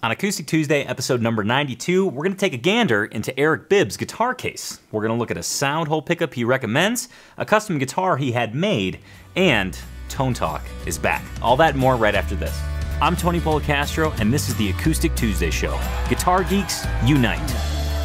On Acoustic Tuesday, episode number 92, we're going to take a gander into Eric Bibb's guitar case. We're going to look at a sound hole pickup he recommends, a custom guitar he had made, and Tone Talk is back. All that and more right after this. I'm Tony Policastro, and this is the Acoustic Tuesday Show. Guitar geeks, unite.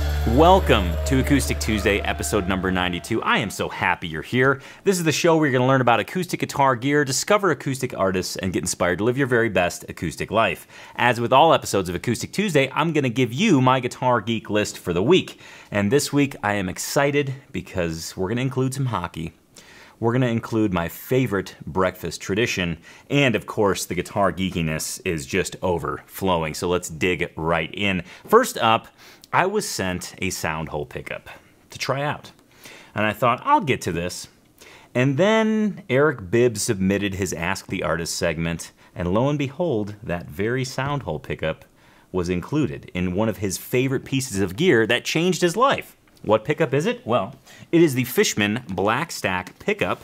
Welcome to Acoustic Tuesday, episode number 92. I am so happy you're here. This is the show where you're going to learn about acoustic guitar gear, discover acoustic artists, and get inspired to live your very best acoustic life. As with all episodes of Acoustic Tuesday, I'm going to give you my guitar geek list for the week. And this week, I am excited because we're going to include some hockey. We're going to include my favorite breakfast tradition, and of course, the guitar geekiness is just overflowing, so let's dig right in. First up, I was sent a sound hole pickup to try out, and I thought, I'll get to this. And then Eric Bibb submitted his Ask the Artist segment, and lo and behold, that very sound hole pickup was included in one of his favorite pieces of gear that changed his life. What pickup is it? Well, it is the Fishman Black Stack pickup.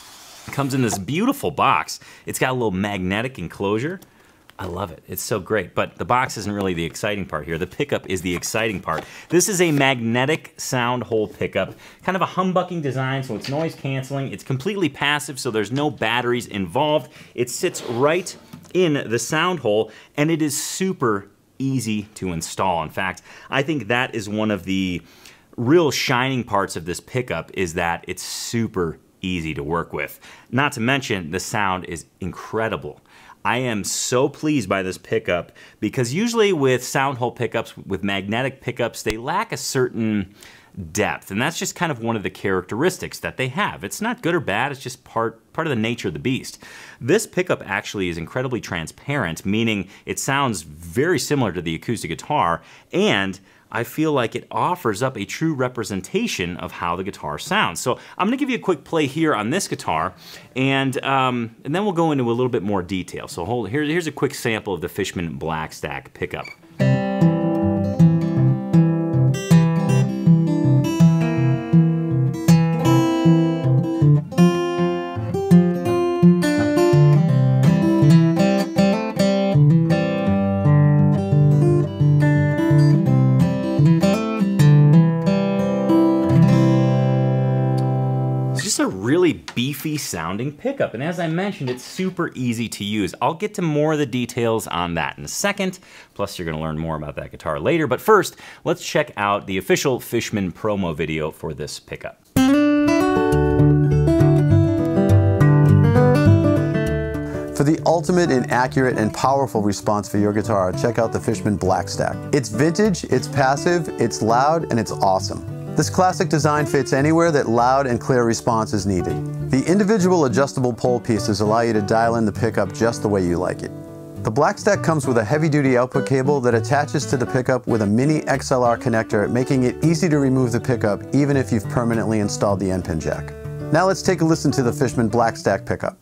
It comes in this beautiful box. It's got a little magnetic enclosure. I love it. It's so great. But the box isn't really the exciting part here. The pickup is the exciting part. This is a magnetic sound hole pickup. Kind of a humbucking design, so it's noise canceling. It's completely passive, so there's no batteries involved. It sits right in the sound hole, and it is super easy to install. In fact, I think that is one of the real shining parts of this pickup is that it's super easy to work with. Not to mention, the sound is incredible. I am so pleased by this pickup because usually with sound hole pickups, with magnetic pickups, they lack a certain depth, and that's just kind of one of the characteristics that they have. It's not good or bad, it's just part of the nature of the beast. This pickup actually is incredibly transparent, meaning it sounds very similar to the acoustic guitar, and I feel like it offers up a true representation of how the guitar sounds. So I'm gonna give you a quick play here on this guitar, and then we'll go into a little bit more detail. So here's a quick sample of the Fishman Black Stack pickup. Really beefy sounding pickup, and as I mentioned, it's super easy to use. I'll get to more of the details on that in a second, plus you're going to learn more about that guitar later, but first, let's check out the official Fishman promo video for this pickup. For the ultimate in accurate and powerful response for your guitar, check out the Fishman Black Stack. It's vintage, it's passive, it's loud, and it's awesome. This classic design fits anywhere that loud and clear response is needed. The individual adjustable pole pieces allow you to dial in the pickup just the way you like it. The Black Stack comes with a heavy-duty output cable that attaches to the pickup with a mini XLR connector, making it easy to remove the pickup even if you've permanently installed the end pin jack. Now let's take a listen to the Fishman Black Stack pickup.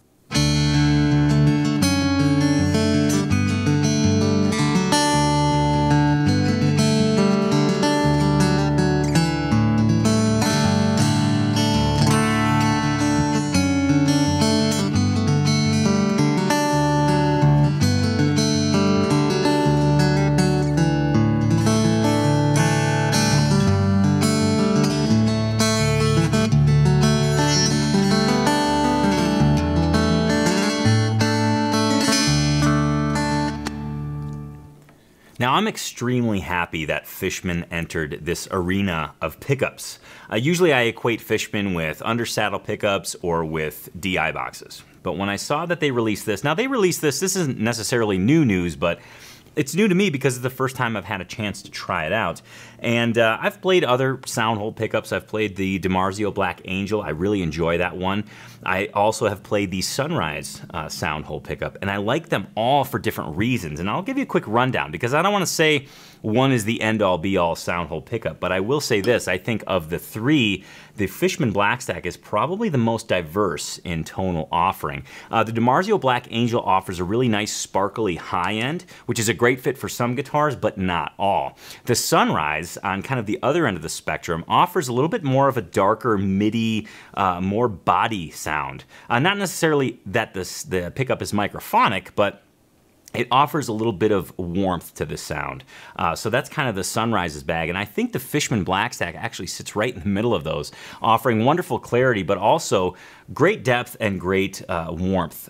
Now, I'm extremely happy that Fishman entered this arena of pickups. Usually I equate Fishman with undersaddle pickups or with DI boxes. But when I saw that they released this, now they released this isn't necessarily new news, but it's new to me because it's the first time I've had a chance to try it out. And I've played other sound hole pickups. I've played the DiMarzio Black Angel. I really enjoy that one. I also have played the Sunrise sound hole pickup, and I like them all for different reasons. And I'll give you a quick rundown because I don't want to say one is the end-all be-all sound hole pickup, but I will say this. I think of the three, the Fishman Black Stack is probably the most diverse in tonal offering. The DiMarzio Black Angel offers a really nice sparkly high end, which is a great fit for some guitars, but not all. The Sunrise, on kind of the other end of the spectrum, offers a little bit more of a darker MIDI, more body sound. Not necessarily that the pickup is microphonic, but it offers a little bit of warmth to the sound. So that's kind of the Sunrises bag, and I think the Fishman Blackstack actually sits right in the middle of those, offering wonderful clarity, but also great depth and great warmth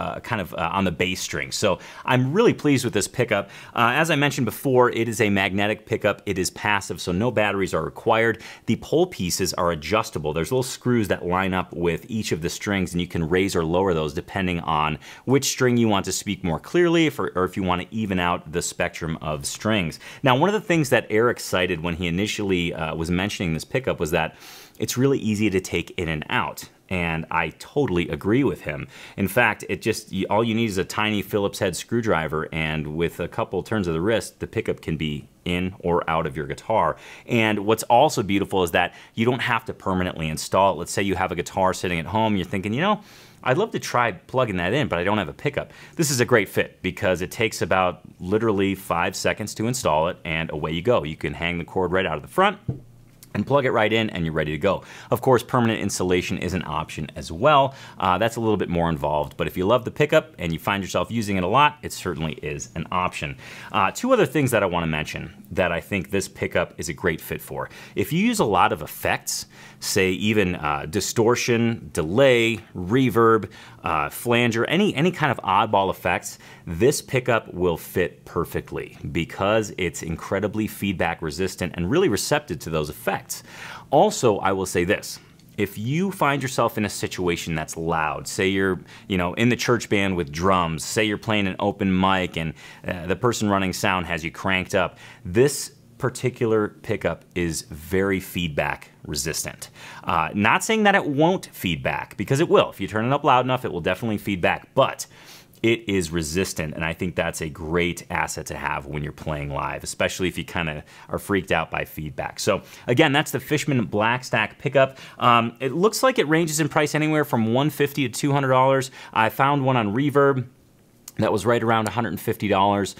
on the bass string. So I'm really pleased with this pickup. As I mentioned before, it is a magnetic pickup. It is passive, so no batteries are required. The pole pieces are adjustable. There's little screws that line up with each of the strings, and you can raise or lower those depending on which string you want to speak more clearly, or if you want to even out the spectrum of strings. Now, one of the things that Eric cited when he initially was mentioning this pickup was that it's really easy to take in and out. And I totally agree with him. In fact, all you need is a tiny Phillips head screwdriver, and with a couple turns of the wrist, the pickup can be in or out of your guitar. And what's also beautiful is that you don't have to permanently install it. Let's say you have a guitar sitting at home, you're thinking, you know, I'd love to try plugging that in, but I don't have a pickup. This is a great fit because it takes about literally 5 seconds to install it, and away you go. You can hang the cord right out of the front and plug it right in, and you're ready to go. Of course, permanent installation is an option as well. That's a little bit more involved, but if you love the pickup and you find yourself using it a lot, it certainly is an option. Two other things that I want to mention that I think this pickup is a great fit for. If you use a lot of effects, say even distortion, delay, reverb, flanger, any kind of oddball effects, this pickup will fit perfectly because it's incredibly feedback resistant and really receptive to those effects. Also, I will say this. If you find yourself in a situation that's loud, say you're in the church band with drums, say you're playing an open mic and the person running sound has you cranked up, this particular pickup is very feedback resistant. Not saying that it won't feedback, because it will. If you turn it up loud enough, it will definitely feedback, but it is resistant, and I think that's a great asset to have when you're playing live, especially if you kind of are freaked out by feedback. So again, that's the Fishman Blackstack pickup. It looks like it ranges in price anywhere from $150 to $200. I found one on Reverb that was right around $150.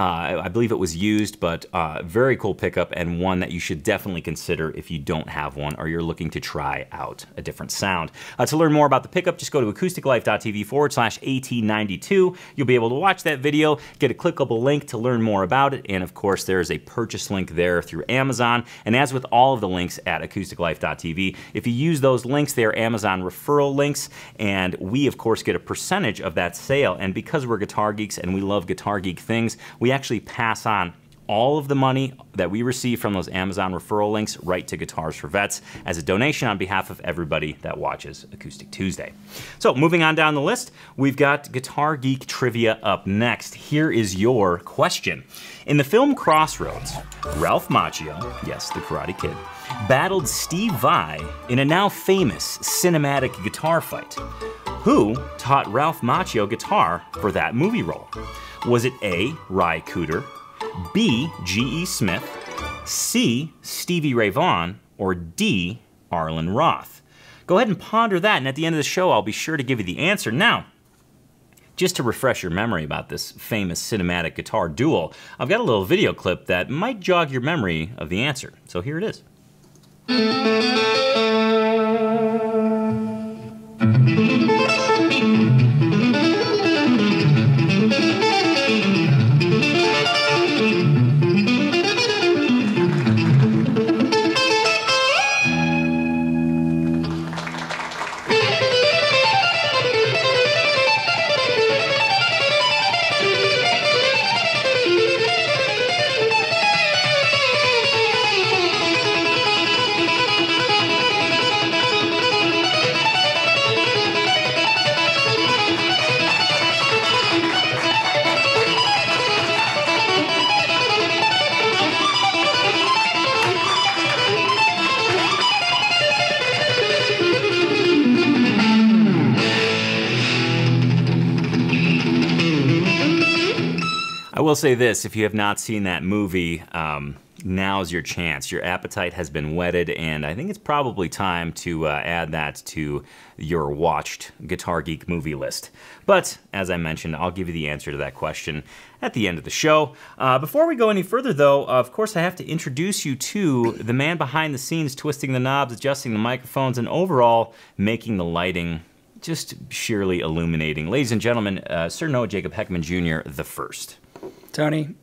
I believe it was used, but very cool pickup, and one that you should definitely consider if you don't have one or you're looking to try out a different sound. To learn more about the pickup, just go to acousticlife.tv/AT92. You'll be able to watch that video, get a clickable link to learn more about it, and of course there is a purchase link there through Amazon. And as with all of the links at acousticlife.tv, if you use those links, they are Amazon referral links, and we of course get a percentage of that sale. And because we're guitar geeks and we love Guitar Geek things, we actually pass on all of the money that we receive from those Amazon referral links right to Guitars for Vets as a donation on behalf of everybody that watches Acoustic Tuesday. So moving on down the list, we've got Guitar Geek trivia up next. Here is your question. In the film Crossroads, Ralph Macchio, yes, the Karate Kid, battled Steve Vai in a now famous cinematic guitar fight. Who taught Ralph Macchio guitar for that movie role? Was it A, Ry Cooder, B, G.E. Smith, C, Stevie Ray Vaughan, or D, Arlen Roth? Go ahead and ponder that, and at the end of the show, I'll be sure to give you the answer. Now, just to refresh your memory about this famous cinematic guitar duel, I've got a little video clip that might jog your memory of the answer. So here it is. I will say this, if you have not seen that movie, now's your chance. Your appetite has been whetted, and I think it's probably time to add that to your watched Guitar Geek movie list. But, as I mentioned, I'll give you the answer to that question at the end of the show. Before we go any further, though, of course I have to introduce you to the man behind the scenes, twisting the knobs, adjusting the microphones, and overall making the lighting just sheerly illuminating. Ladies and gentlemen, Sir Noah Jacob Heckman Jr. the first. Tony.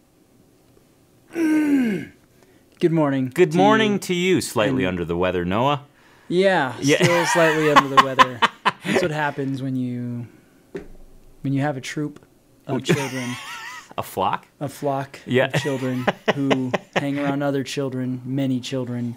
Good morning. Good morning to you. Slightly under the weather, Noah. Yeah, still slightly under the weather. That's what happens when you have a troop of children. A flock? A flock Yeah. of children who hang around other children, many children.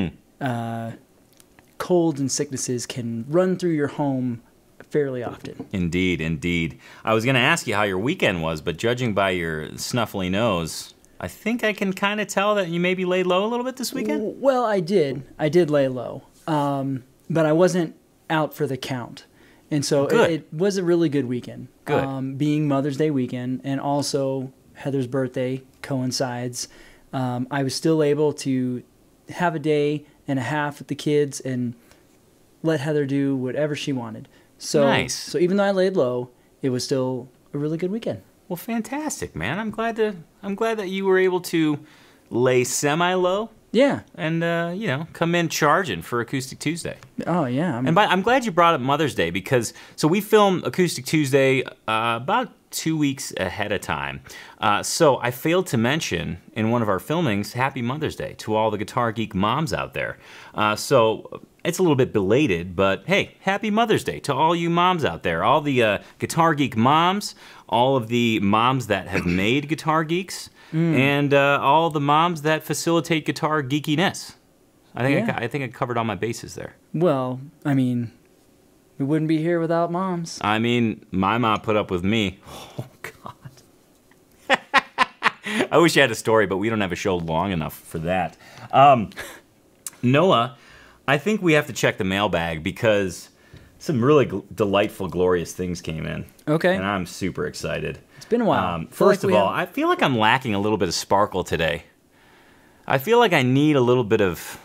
Colds and sicknesses can run through your home fairly often. Indeed, indeed. I was going to ask you how your weekend was, but judging by your snuffly nose, I think I can kind of tell that you maybe laid low a little bit this weekend? Well, I did. I did lay low. But I wasn't out for the count. And so it was a really good weekend. Good. Being Mother's Day weekend and also Heather's birthday coincides. I was still able to have a day and a half with the kids and let Heather do whatever she wanted. So, nice. So even though I laid low, it was still a really good weekend. Well, fantastic, man. I'm glad that you were able to lay semi-low. Yeah. And, come in charging for Acoustic Tuesday. Oh, yeah. I'm glad you brought up Mother's Day because, so we film Acoustic Tuesday about 2 weeks ahead of time. So I failed to mention in one of our filmings, Happy Mother's Day to all the Guitar Geek moms out there. So it's a little bit belated, but hey, Happy Mother's Day to all you moms out there. All the Guitar Geek moms, all of the moms that have made Guitar Geeks, and all the moms that facilitate guitar geekiness. I think I covered all my bases there. Well, I mean, we wouldn't be here without moms. I mean, my mom put up with me. Oh, God. I wish I had a story, but we don't have a show long enough for that. Noah, I think we have to check the mailbag because some really delightful, glorious things came in. Okay. And I'm super excited. It's been a while. First of all, I feel like I'm lacking a little bit of sparkle today. I feel like I need a little bit of...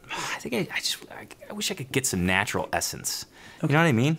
I wish I could get some natural essence. Okay. You know what I mean?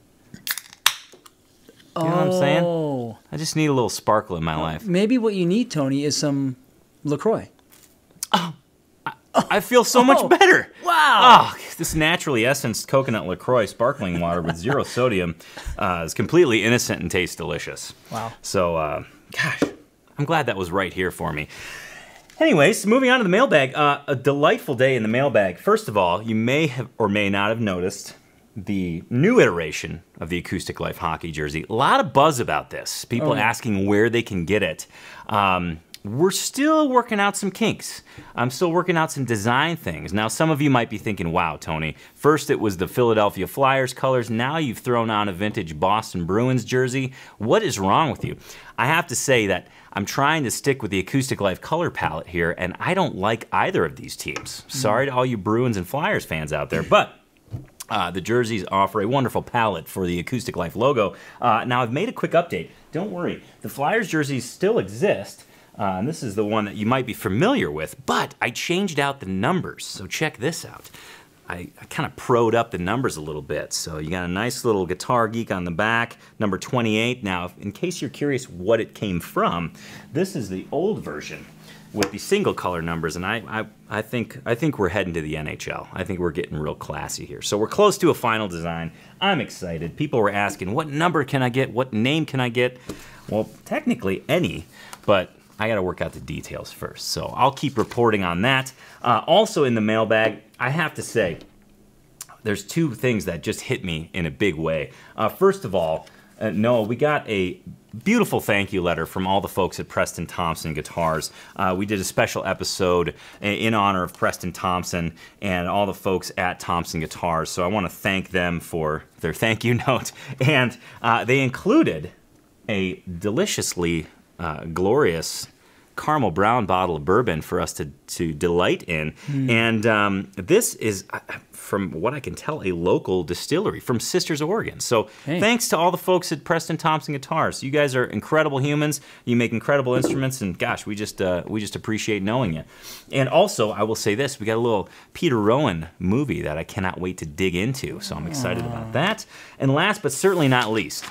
You know what I'm saying? I just need a little sparkle in my life. Maybe what you need, Tony, is some LaCroix. Oh, I feel so much better. Wow. Oh, this naturally essenced coconut LaCroix sparkling water with 0 sodium is completely innocent and tastes delicious. Wow. So, gosh, I'm glad that was right here for me. Anyways, moving on to the mailbag. A delightful day in the mailbag. First of all, you may have or may not have noticed the new iteration of the Acoustic Life hockey jersey. A lot of buzz about this. People asking where they can get it. We're still working out some kinks. I'm still working out some design things. Now, some of you might be thinking, wow, Tony, first it was the Philadelphia Flyers colors. Now you've thrown on a vintage Boston Bruins jersey. What is wrong with you? I have to say that I'm trying to stick with the Acoustic Life color palette here, and I don't like either of these teams. Sorry to all you Bruins and Flyers fans out there, but the jerseys offer a wonderful palette for the Acoustic Life logo. Now, I've made a quick update. Don't worry. The Flyers jerseys still exist. And this is the one that you might be familiar with, but I changed out the numbers, so check this out. I kind of pro'd up the numbers a little bit. So you got a nice little Guitar Geek on the back, number 28. Now, in case you're curious what it came from, this is the old version with the single color numbers, and I think we're heading to the NHL. I think we're getting real classy here. So we're close to a final design. I'm excited. People were asking, what number can I get? What name can I get? Well, technically any, but I got to work out the details first, so I'll keep reporting on that. Also in the mailbag, I have to say, there's 2 things that just hit me in a big way. First of all, Noah, we got a beautiful thank you letter from all the folks at Preston Thompson Guitars. We did a special episode in honor of Preston Thompson and all the folks at Thompson Guitars, so I want to thank them for their thank you note. And they included a deliciously glorious caramel brown bottle of bourbon for us to delight in. And this is, from what I can tell, a local distillery from Sisters, Oregon. So thanks to all the folks at Preston Thompson Guitars. You guys are incredible humans. You make incredible instruments, and gosh, we just appreciate knowing you. And also, I will say this, we got a little Peter Rowan movie that I cannot wait to dig into, so I'm excited about that. And last but certainly not least,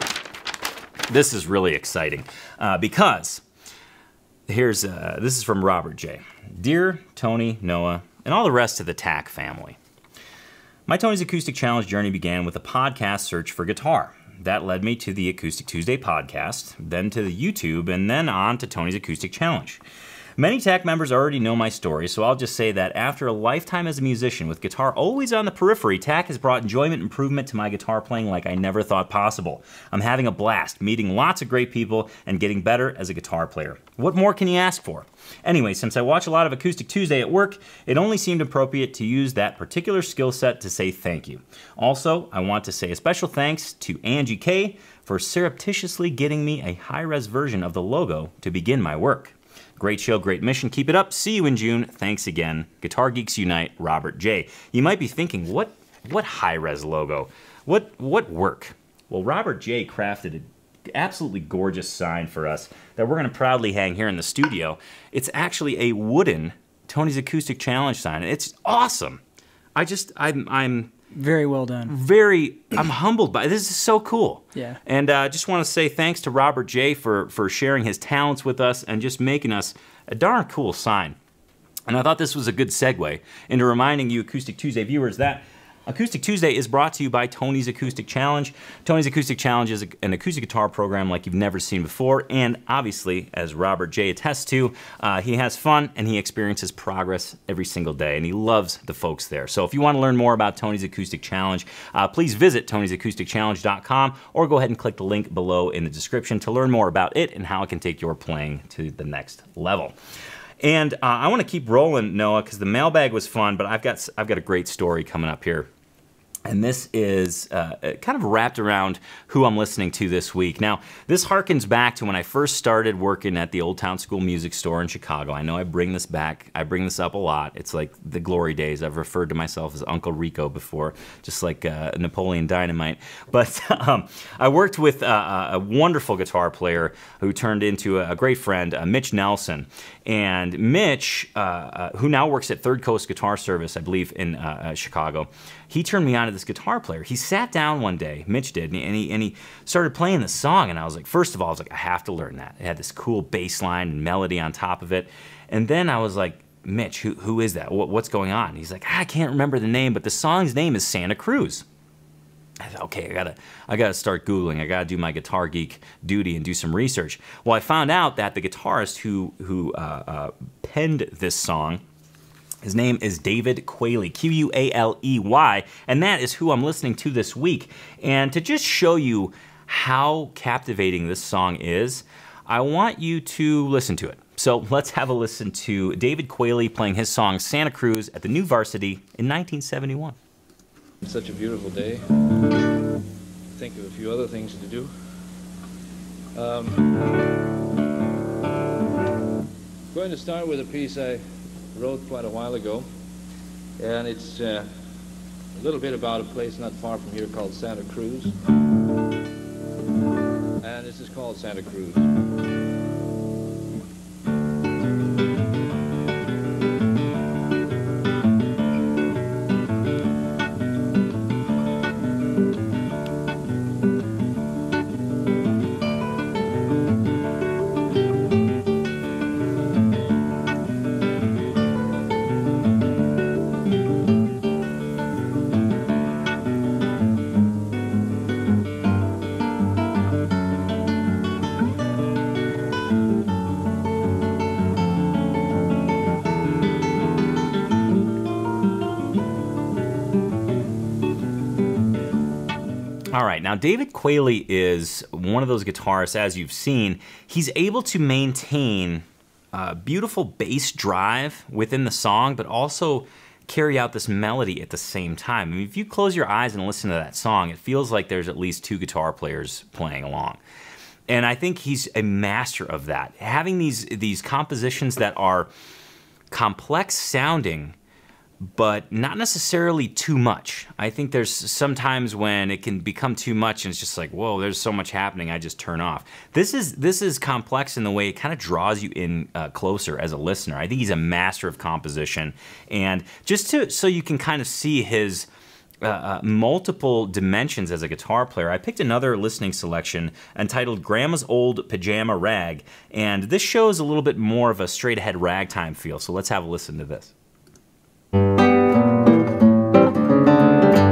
this is really exciting because this is from Robert J. Dear Tony, Noah, and all the rest of the TAC family. My Tony's Acoustic Challenge journey began with a podcast search for guitar. That led me to the Acoustic Tuesday podcast, then to the YouTube, and then on to Tony's Acoustic Challenge. Many TAC members already know my story, so I'll just say that after a lifetime as a musician with guitar always on the periphery, TAC has brought enjoyment and improvement to my guitar playing like I never thought possible. I'm having a blast, meeting lots of great people, and getting better as a guitar player. What more can you ask for? Anyway, since I watch a lot of Acoustic Tuesday at work, it only seemed appropriate to use that particular skill set to say thank you. Also, I want to say a special thanks to Angie K for surreptitiously getting me a high-res version of the logo to begin my work. Great show, great mission. Keep it up. See you in June. Thanks again. Guitar Geeks Unite, Robert J. You might be thinking, what high-res logo? What work? Well, Robert J. crafted an absolutely gorgeous sign for us that we're going to proudly hang here in the studio. It's actually a wooden Tony's Acoustic Challenge sign. It's awesome. I'm Very well done. I'm humbled by it. This is so cool. Yeah. And I just want to say thanks to Robert J. for sharing his talents with us and just making us a darn cool sign. And I thought this was a good segue into reminding you Acoustic Tuesday viewers that Acoustic Tuesday is brought to you by Tony's Acoustic Challenge. Tony's Acoustic Challenge is an acoustic guitar program like you've never seen before, and obviously, as Robert J. attests to, he has fun and he experiences progress every single day, and he loves the folks there. So if you want to learn more about Tony's Acoustic Challenge, please visit Tony'sAcousticChallenge.com or go ahead and click the link below in the description to learn more about it and how it can take your playing to the next level. And I want to keep rolling, Noah, because the mailbag was fun, but I've got a great story coming up here. And this is kind of wrapped around who I'm listening to this week. Now, this harkens back to when I first started working at the Old Town School Music Store in Chicago. I know I bring this back. I bring this up a lot. It's like the glory days. I've referred to myself as Uncle Rico before, just like Napoleon Dynamite. But I worked with a wonderful guitar player who turned into a great friend, Mitch Nelson. And Mitch, who now works at Third Coast Guitar Service, I believe, in Chicago, he turned me on to this guitar player. He sat down one day, Mitch did, and he started playing the song, and I was like, first of all, I was like, I have to learn that. It had this cool bass line and melody on top of it. And then I was like, Mitch, who is that? What's going on? And he's like, I can't remember the name, but the song's name is Santa Cruz. I thought, okay, I gotta start Googling. I gotta do my Guitar Geek duty and do some research. Well, I found out that the guitarist who penned this song, his name is David Quayle, Q-U-A-L-E-Y, and that is who I'm listening to this week. And to just show you how captivating this song is, I want you to listen to it. So let's have a listen to David Quayle playing his song Santa Cruz at the New Varsity in 1971. It's such a beautiful day. Think of a few other things to do. Going to start with a piece I wrote quite a while ago, and it's a little bit about a place not far from here called Santa Cruz, and this is called Santa Cruz. All right, now David Quayle is one of those guitarists, as you've seen. He's able to maintain beautiful bass drive within the song, but also carry out this melody at the same time. I mean, if you close your eyes and listen to that song, it feels like there's at least two guitar players playing along. And I think he's a master of that. Having these compositions that are complex sounding, but not necessarily too much. I think there's sometimes when it can become too much and it's just like, whoa, there's so much happening, I just turn off. This is complex in the way it kind of draws you in closer as a listener. I think he's a master of composition. And just so you can kind of see his multiple dimensions as a guitar player, I picked another listening selection entitled Grandma's Old Pajama Rag, and this shows a little bit more of a straight-ahead ragtime feel, so let's have a listen to this.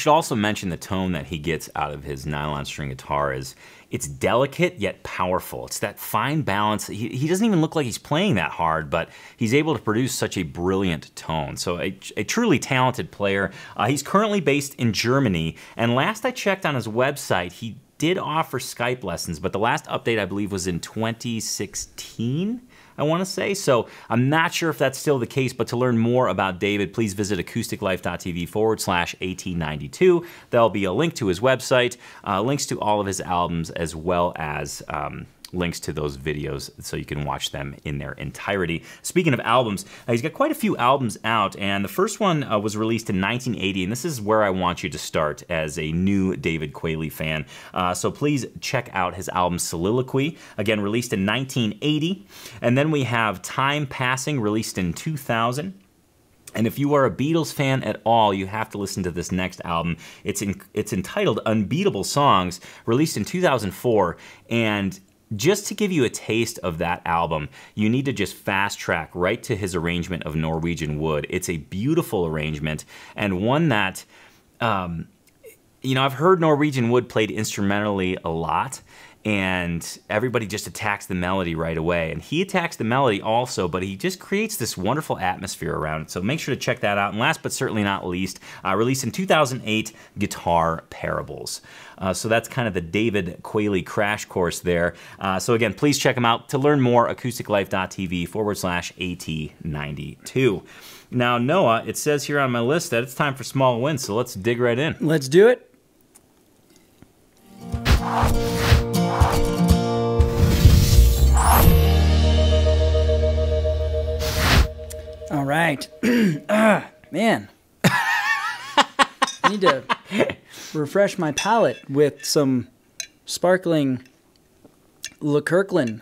should also mention the tone that he gets out of his nylon string guitar is, it's delicate yet powerful. It's that fine balance. He doesn't even look like he's playing that hard, but he's able to produce such a brilliant tone. So a truly talented player. He's currently based in Germany, and last I checked on his website, he did offer Skype lessons, but the last update I believe was in 2016. I want to say. So I'm not sure if that's still the case, but to learn more about David, please visit acousticlife.tv/AT92. There'll be a link to his website, links to all of his albums, as well as links to those videos so you can watch them in their entirety. Speaking of albums, he's got quite a few albums out, and the first one was released in 1980, and this is where I want you to start as a new David Quayle fan. So please check out his album Soliloquy, again released in 1980, and then we have Time Passing, released in 2000. And if you are a Beatles fan at all, you have to listen to this next album. It's entitled Unbeatable Songs, released in 2004, and just to give you a taste of that album, you need to just fast track right to his arrangement of Norwegian Wood. It's a beautiful arrangement, and one that, you know, I've heard Norwegian Wood played instrumentally a lot, and everybody just attacks the melody right away. And he attacks the melody also, but he just creates this wonderful atmosphere around it. So make sure to check that out. And last but certainly not least, released in 2008, Guitar Parables. So that's kind of the David Quayle crash course there. So again, please check him out. To learn more, acousticlife.tv/AT92. Now, Noah, it says here on my list that it's time for small wins, so let's dig right in. Let's do it. All right. Man. I need to refresh my palate with some sparkling Le Kirkland.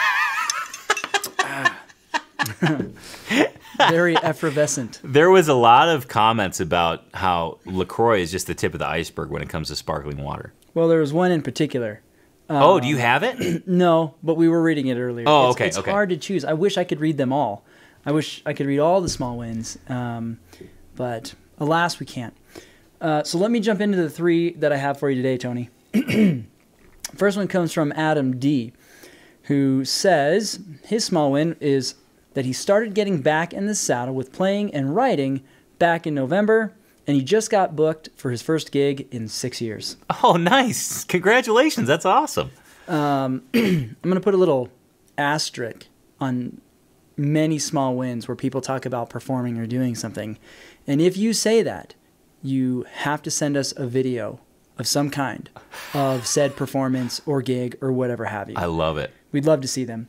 Very effervescent. There was a lot of comments about how LaCroix is just the tip of the iceberg when it comes to sparkling water. Well, there was one in particular. Oh, do you have it? No, but we were reading it earlier. Oh, okay. It's hard to choose. I wish I could read them all. I wish I could read all the small wins, but alas, we can't. So let me jump into the three that I have for you today, Tony. First one comes from Adam D., who says his small win is that he started getting back in the saddle with playing and writing back in November, and he just got booked for his first gig in 6 years. Oh, nice. Congratulations. That's awesome. I'm going to put a little asterisk on many small wins where people talk about performing or doing something. And if you say that, you have to send us a video of some kind of said performance or gig or whatever have you. I love it. We'd love to see them.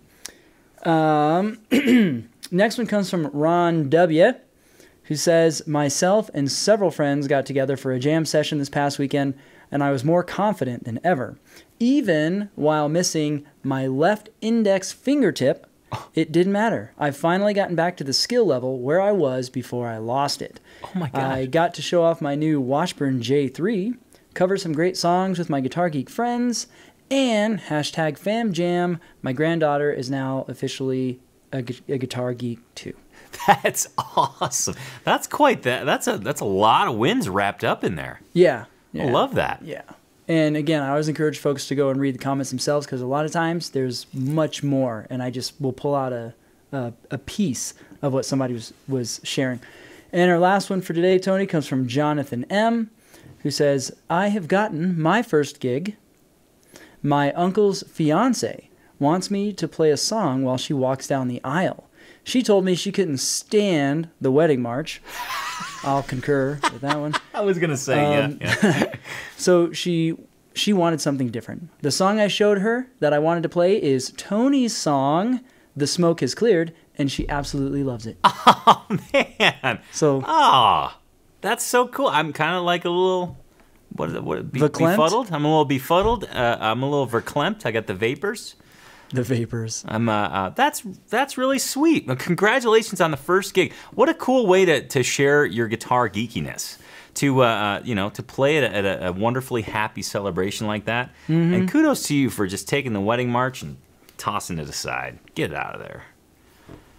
Next one comes from Ron W., who says, myself and several friends got together for a jam session this past weekend, and I was more confident than ever. Even while missing my left index fingertip, it didn't matter. I've finally gotten back to the skill level where I was before I lost it. Oh my God. I got to show off my new Washburn J3, cover some great songs with my Guitar Geek friends, and hashtag FamJam. My granddaughter is now officially a Guitar Geek too. That's awesome. That's quite that. That's a lot of wins wrapped up in there. Yeah. I love that. Yeah. And again, I always encourage folks to go and read the comments themselves, because a lot of times there's much more, and I just will pull out a piece of what somebody was sharing. And our last one for today, Tony, comes from Jonathan M., who says, I have gotten my first gig. My uncle's fiance wants me to play a song while she walks down the aisle. She told me she couldn't stand the wedding march. I'll concur with that one. I was going to say, yeah. So she wanted something different. The song I showed her that I wanted to play is Tony's song, The Smoke Has Cleared, and she absolutely loves it. Oh, man. So, that's so cool. I'm kind of like a little, Verklempt? befuddled. I'm a little befuddled. I'm a little verklempt. I got the vapors. the vapors. That's really sweet. Congratulations on the first gig. What a cool way to share your guitar geekiness. To play it at a wonderfully happy celebration like that. Mm-hmm. And kudos to you for just taking the wedding march and tossing it aside. Get it out of there.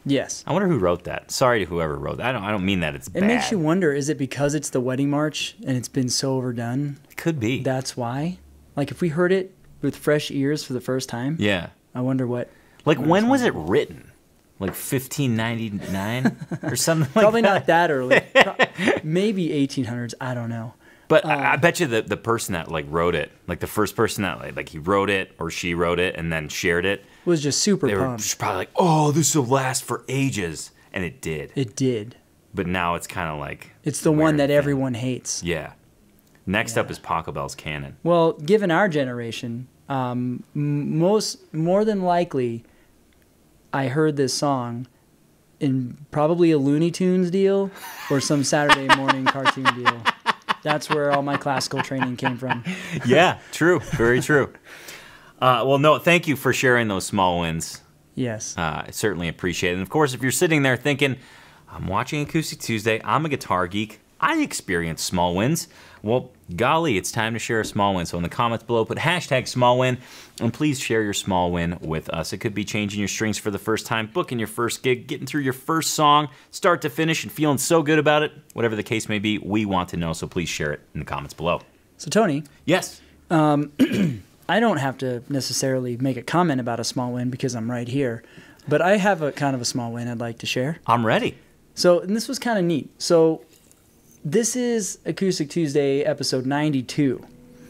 Yes. I wonder who wrote that. Sorry to whoever wrote that. I don't mean that it's bad. It makes you wonder, is it because it's the wedding march and it's been so overdone? It could be. That's why? Like, if we heard it with fresh ears for the first time, Yeah. I wonder what... Like, when was it written? Like 1599 or something like Probably that? not that early. Maybe 1800s. I don't know. But I bet you the person that, like, wrote it, like, the first person that, like, he wrote it or she wrote it and then shared it, Was just super they were pumped. just probably like, oh, this will last for ages. And it did. It did. But now it's kind of like... It's the one wearing that thin. everyone hates. Yeah. Next up is Pachelbel's Canon. Well, given our generation, more than likely, I heard this song in probably a Looney Tunes deal or some Saturday morning cartoon deal. That's where all my classical training came from. Yeah, true. Very true. Well, no, thank you for sharing those small wins. Yes. I certainly appreciate it. And of course, if you're sitting there thinking, I'm watching Acoustic Tuesday, I'm a guitar geek, I experience small wins. Well, golly, it's time to share a small win. So in the comments below, put hashtag small win, and please share your small win with us. It could be changing your strings for the first time, booking your first gig, getting through your first song, start to finish, and feeling so good about it. Whatever the case may be, we want to know, so please share it in the comments below. So, Tony, Yes. I don't have to necessarily make a comment about a small win because I'm right here, but I have a kind of a small win I'd like to share. I'm ready. So, and this was kind of neat. So, this is Acoustic Tuesday episode 92.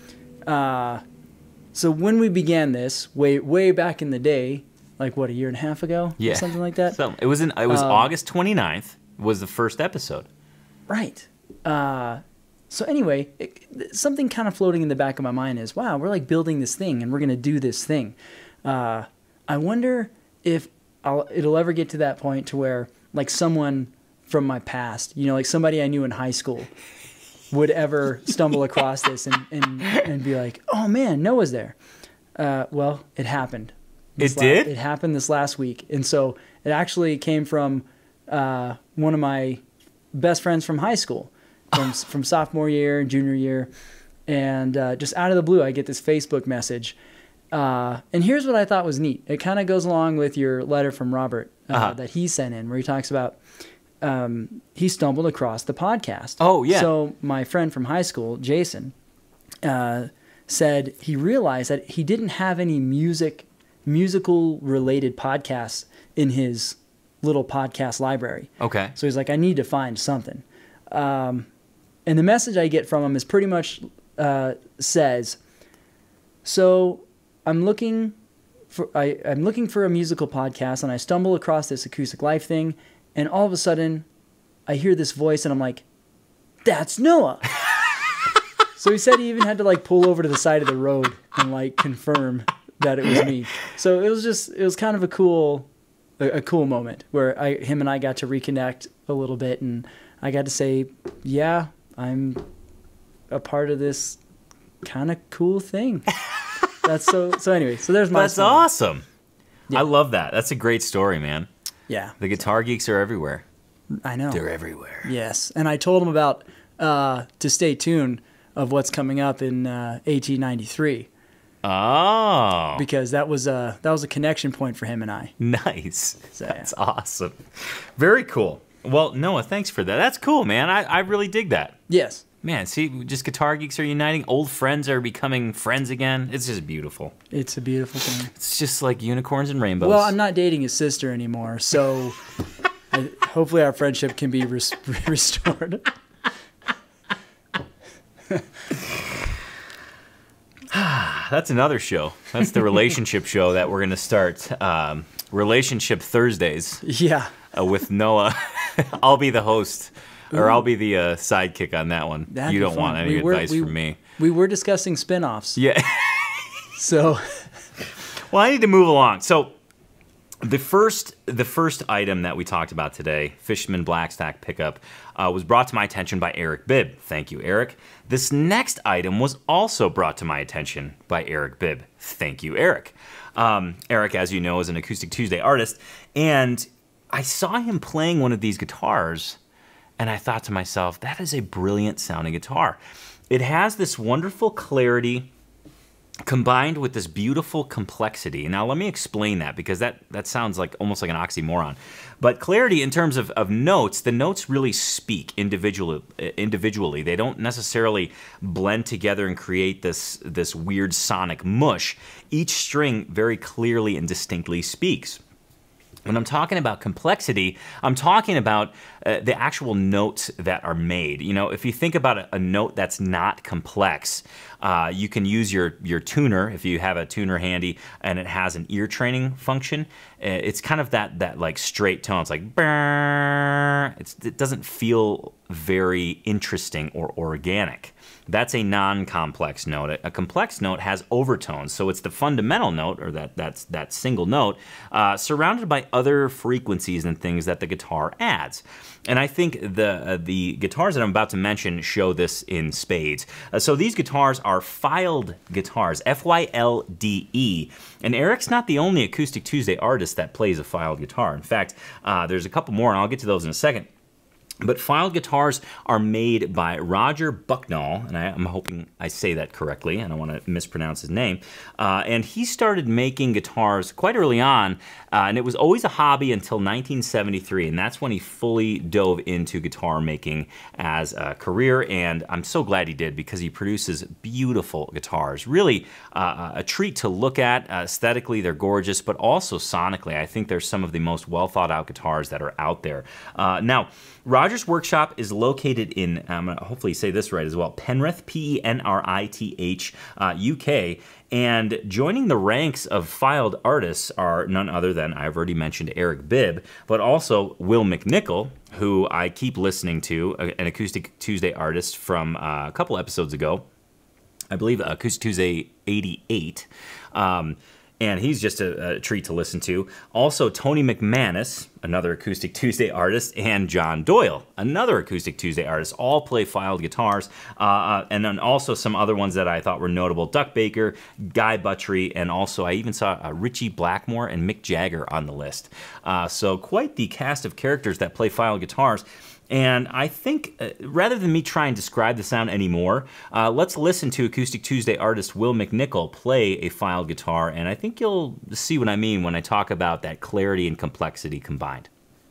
So when we began this, way back in the day, like what, a year and a half ago? Yeah. Or something like that? So it was August 29th was the first episode. Right. So anyway, something kind of floating in the back of my mind is, wow, we're like building this thing and we're going to do this thing. I wonder if it'll ever get to that point to where like someone from my past, you know, like somebody I knew in high school would ever stumble across this and be like, oh man, Noah's there. Well, it happened. It did? It happened this last week. And so it actually came from one of my best friends from high school, from sophomore year and junior year. And just out of the blue, I get this Facebook message. And here's what I thought was neat. It kind of goes along with your letter from Robert that he sent in, where he talks about he stumbled across the podcast. Oh, yeah. So my friend from high school, Jason, said he realized that he didn't have any musical-related podcasts in his little podcast library. Okay. So he's like, I need to find something. And the message I get from him is pretty much says, so I'm looking for a musical podcast, and I stumble across this Acoustic Life thing, and all of a sudden I hear this voice, and I'm like, that's Noah. So he said he even had to like pull over to the side of the road and like confirm that it was me. So it was kind of a cool moment where him and I got to reconnect a little bit, and I got to say, yeah, I'm a part of this kind of cool thing. That's so anyway, so there's my That's story. awesome. Yeah. I love that. That's a great story, man. Yeah, The guitar geeks are everywhere. I know. They're everywhere. Yes, and I told him about to stay tuned of what's coming up in AT93 Oh. because that was a connection point for him and I. Nice. So, That's awesome. Very cool. Well, Noah, thanks for that. That's cool, man. I really dig that. Yes. Man, see, just guitar geeks are uniting. Old friends are becoming friends again. It's just beautiful. It's a beautiful thing. It's just like unicorns and rainbows. Well, I'm not dating his sister anymore, so hopefully our friendship can be restored. That's another show. That's the relationship show that we're going to start. Relationship Thursdays Yeah. with Noah. I'll be the host, or I'll be the sidekick on that one. That'd You be don't fun. want any advice from me. We were discussing spin-offs. Yeah. So, Well, I need to move along. So the first item that we talked about today, Fishman Blackstack pickup, was brought to my attention by Eric Bibb. Thank you, Eric. This next item was also brought to my attention by Eric Bibb. Thank you, Eric. Eric, as you know, is an Acoustic Tuesday artist, and I saw him playing one of these guitars, and I thought to myself, that is a brilliant sounding guitar. It has this wonderful clarity combined with this beautiful complexity. Now, let me explain that, because that sounds like almost like an oxymoron. But clarity in terms of notes, the notes really speak individually. They don't necessarily blend together and create this weird sonic mush. Each string very clearly and distinctly speaks. When I'm talking about complexity, I'm talking about the actual notes that are made. You know, if you think about a note that's not complex, you can use your tuner, if you have a tuner handy and it has an ear training function. It's kind of that like straight tone. It's like, brrr. It doesn't feel very interesting or organic. That's a non-complex note. A complex note has overtones, so it's the fundamental note, or that single note, surrounded by other frequencies and things that the guitar adds. And I think the guitars that I'm about to mention show this in spades. So these guitars are Fylde guitars, F-Y-L-D-E. And Eric's not the only Acoustic Tuesday artist that plays a Fylde guitar. In fact, there's a couple more, and I'll get to those in a second. But Fylde guitars are made by Roger Bucknall, and I'm hoping I say that correctly. I don't want to mispronounce his name. And he started making guitars quite early on, and it was always a hobby until 1973, and that's when he fully dove into guitar making as a career, and I'm so glad he did, because he produces beautiful guitars. Really a treat to look at. Aesthetically, they're gorgeous, but also sonically, I think they're some of the most well-thought-out guitars that are out there. Now, Roger's workshop is located in, I'm going to hopefully say this right as well, Penrith, P-E-N-R-I-T-H, UK. And joining the ranks of Fylde artists are none other than, I've already mentioned Eric Bibb, but also Will McNichol, who I keep listening to, an Acoustic Tuesday artist from a couple episodes ago. I believe Acoustic Tuesday 88. And he's just a treat to listen to. Also, Tony McManus, another Acoustic Tuesday artist, and John Doyle, another Acoustic Tuesday artist, all play Fylde guitars. And then also some other ones that I thought were notable, Duck Baker, Guy Buttry, and also I even saw Richie Blackmore and Mick Jagger on the list. So quite the cast of characters that play Fylde guitars. And I think, rather than me try and describe the sound anymore, let's listen to Acoustic Tuesday artist Will McNichol play a Fylde guitar, and I think you'll see what I mean when I talk about that clarity and complexity combined.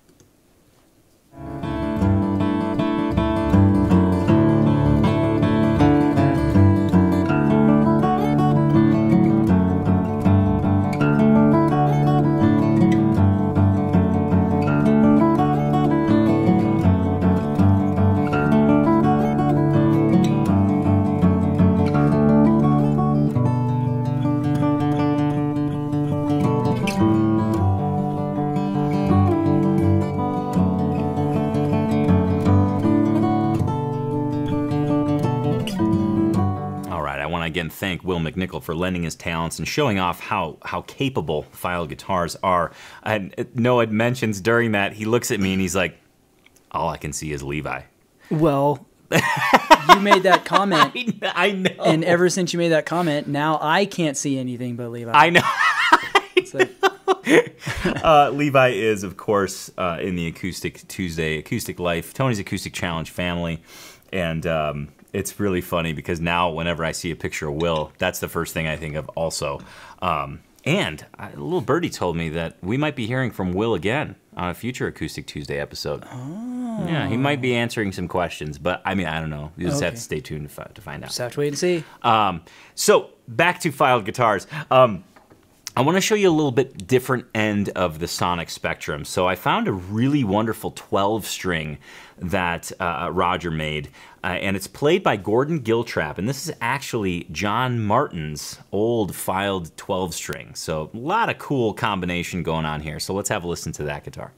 Again, thank Will McNichol for lending his talents and showing off how capable Fylde guitars are. And Noah mentions during that, he looks at me and he's like, all I can see is Levi. Well, you made that comment. I know. And ever since you made that comment, now I can't see anything but Levi. I know. It's like, Levi is, of course, in the Acoustic Tuesday, Acoustic Life, Tony's Acoustic Challenge family. And it's really funny because now whenever I see a picture of Will, that's the first thing I think of also. And a little birdie told me that we might be hearing from Will again on a future Acoustic Tuesday episode. Oh. Yeah, he might be answering some questions, but I mean, I don't know. You just have to stay tuned to find out. Just have to wait and see. So back to Fylde guitars. I want to show you a little bit different end of the sonic spectrum. So I found a really wonderful 12-string that Roger made, and it's played by Gordon Giltrap, and this is actually John Martin's old Fylde 12-string. So a lot of cool combination going on here. So let's have a listen to that guitar.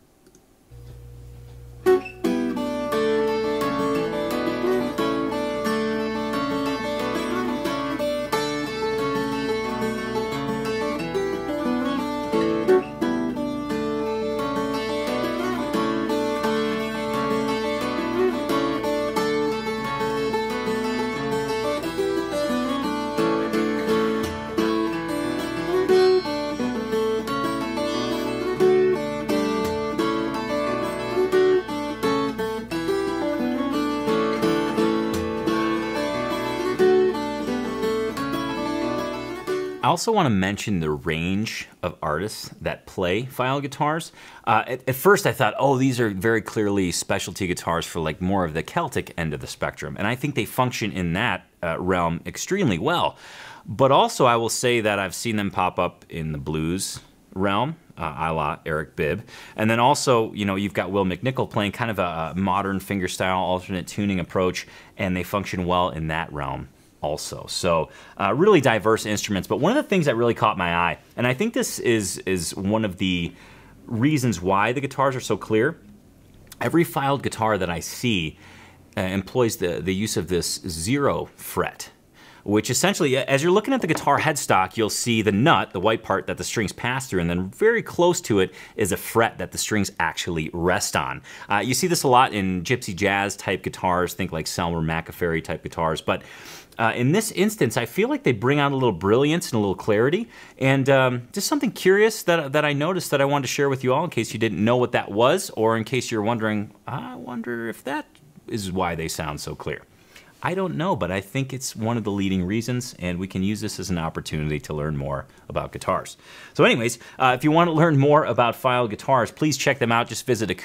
also want to mention the range of artists that play file guitars. At first I thought, oh, these are very clearly specialty guitars for like more of the Celtic end of the spectrum. And I think they function in that realm extremely well. But also I will say that I've seen them pop up in the blues realm, a la Eric Bibb. And then also, you know, you've got Will McNichol playing kind of a modern fingerstyle alternate tuning approach, and they function well in that realm also. So really diverse instruments. But one of the things that really caught my eye, and I think this is one of the reasons why the guitars are so clear, every filed guitar that I see employs the use of this 0 fret, which essentially, as you're looking at the guitar headstock, you'll see the nut, the white part that the strings pass through, and then very close to it is a fret that the strings actually rest on. You see this a lot in gypsy jazz type guitars, think like Selmer McAfee type guitars, but in this instance, I feel like they bring out a little brilliance and a little clarity, and just something curious that I noticed that I wanted to share with you all in case you didn't know what that was, or in case you're wondering, I wonder if that is why they sound so clear. I don't know, but I think it's one of the leading reasons, and we can use this as an opportunity to learn more about guitars. So anyways, if you want to learn more about filed guitars, please check them out. Just visit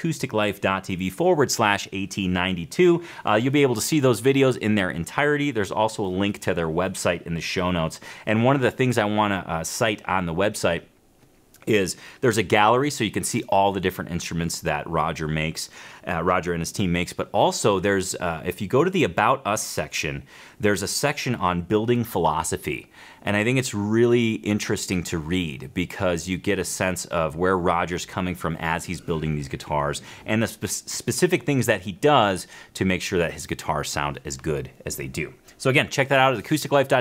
acousticlife.tv/AT92. You'll be able to see those videos in their entirety. There's also a link to their website in the show notes. And one of the things I want to cite on the website is there's a gallery, so you can see all the different instruments that Roger makes, Roger and his team makes, but also there's, if you go to the About Us section, there's a section on building philosophy. And I think it's really interesting to read because you get a sense of where Roger's coming from as he's building these guitars and the specific things that he does to make sure that his guitars sound as good as they do. So again, check that out at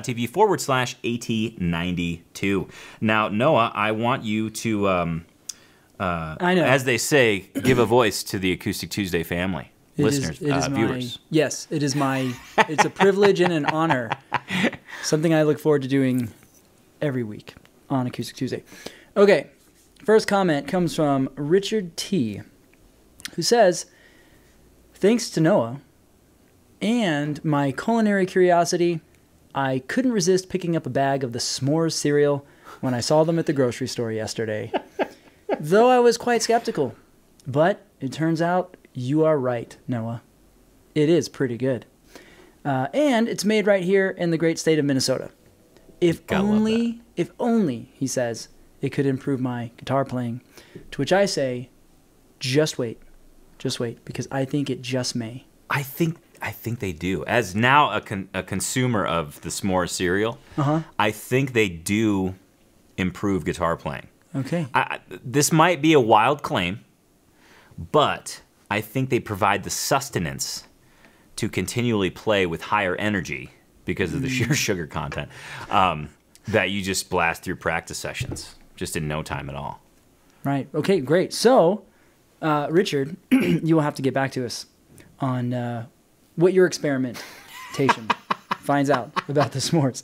acousticlife.tv/AT92. Now, Noah, I want you to, I know, as they say, give a voice to the Acoustic Tuesday family, listeners, viewers. Yes, it is it's a privilege and an honor. Something I look forward to doing every week on Acoustic Tuesday. Okay, first comment comes from Richard T., who says, thanks to Noah and my culinary curiosity, I couldn't resist picking up a bag of the s'mores cereal when I saw them at the grocery store yesterday. Though I was quite skeptical. But it turns out you are right, Noah. It is pretty good. And it's made right here in the great state of Minnesota. If only, he says, it could improve my guitar playing. To which I say, just wait, because I think it just may. I think they do. As now a consumer of the s'mores cereal, I think they do improve guitar playing. Okay. This might be a wild claim, but I think they provide the sustenance to continually play with higher energy because of the sheer sugar content that you just blast through practice sessions just in no time at all. Right. Okay, great. So, Richard, you will have to get back to us on what your experimentation finds out about the s'mores.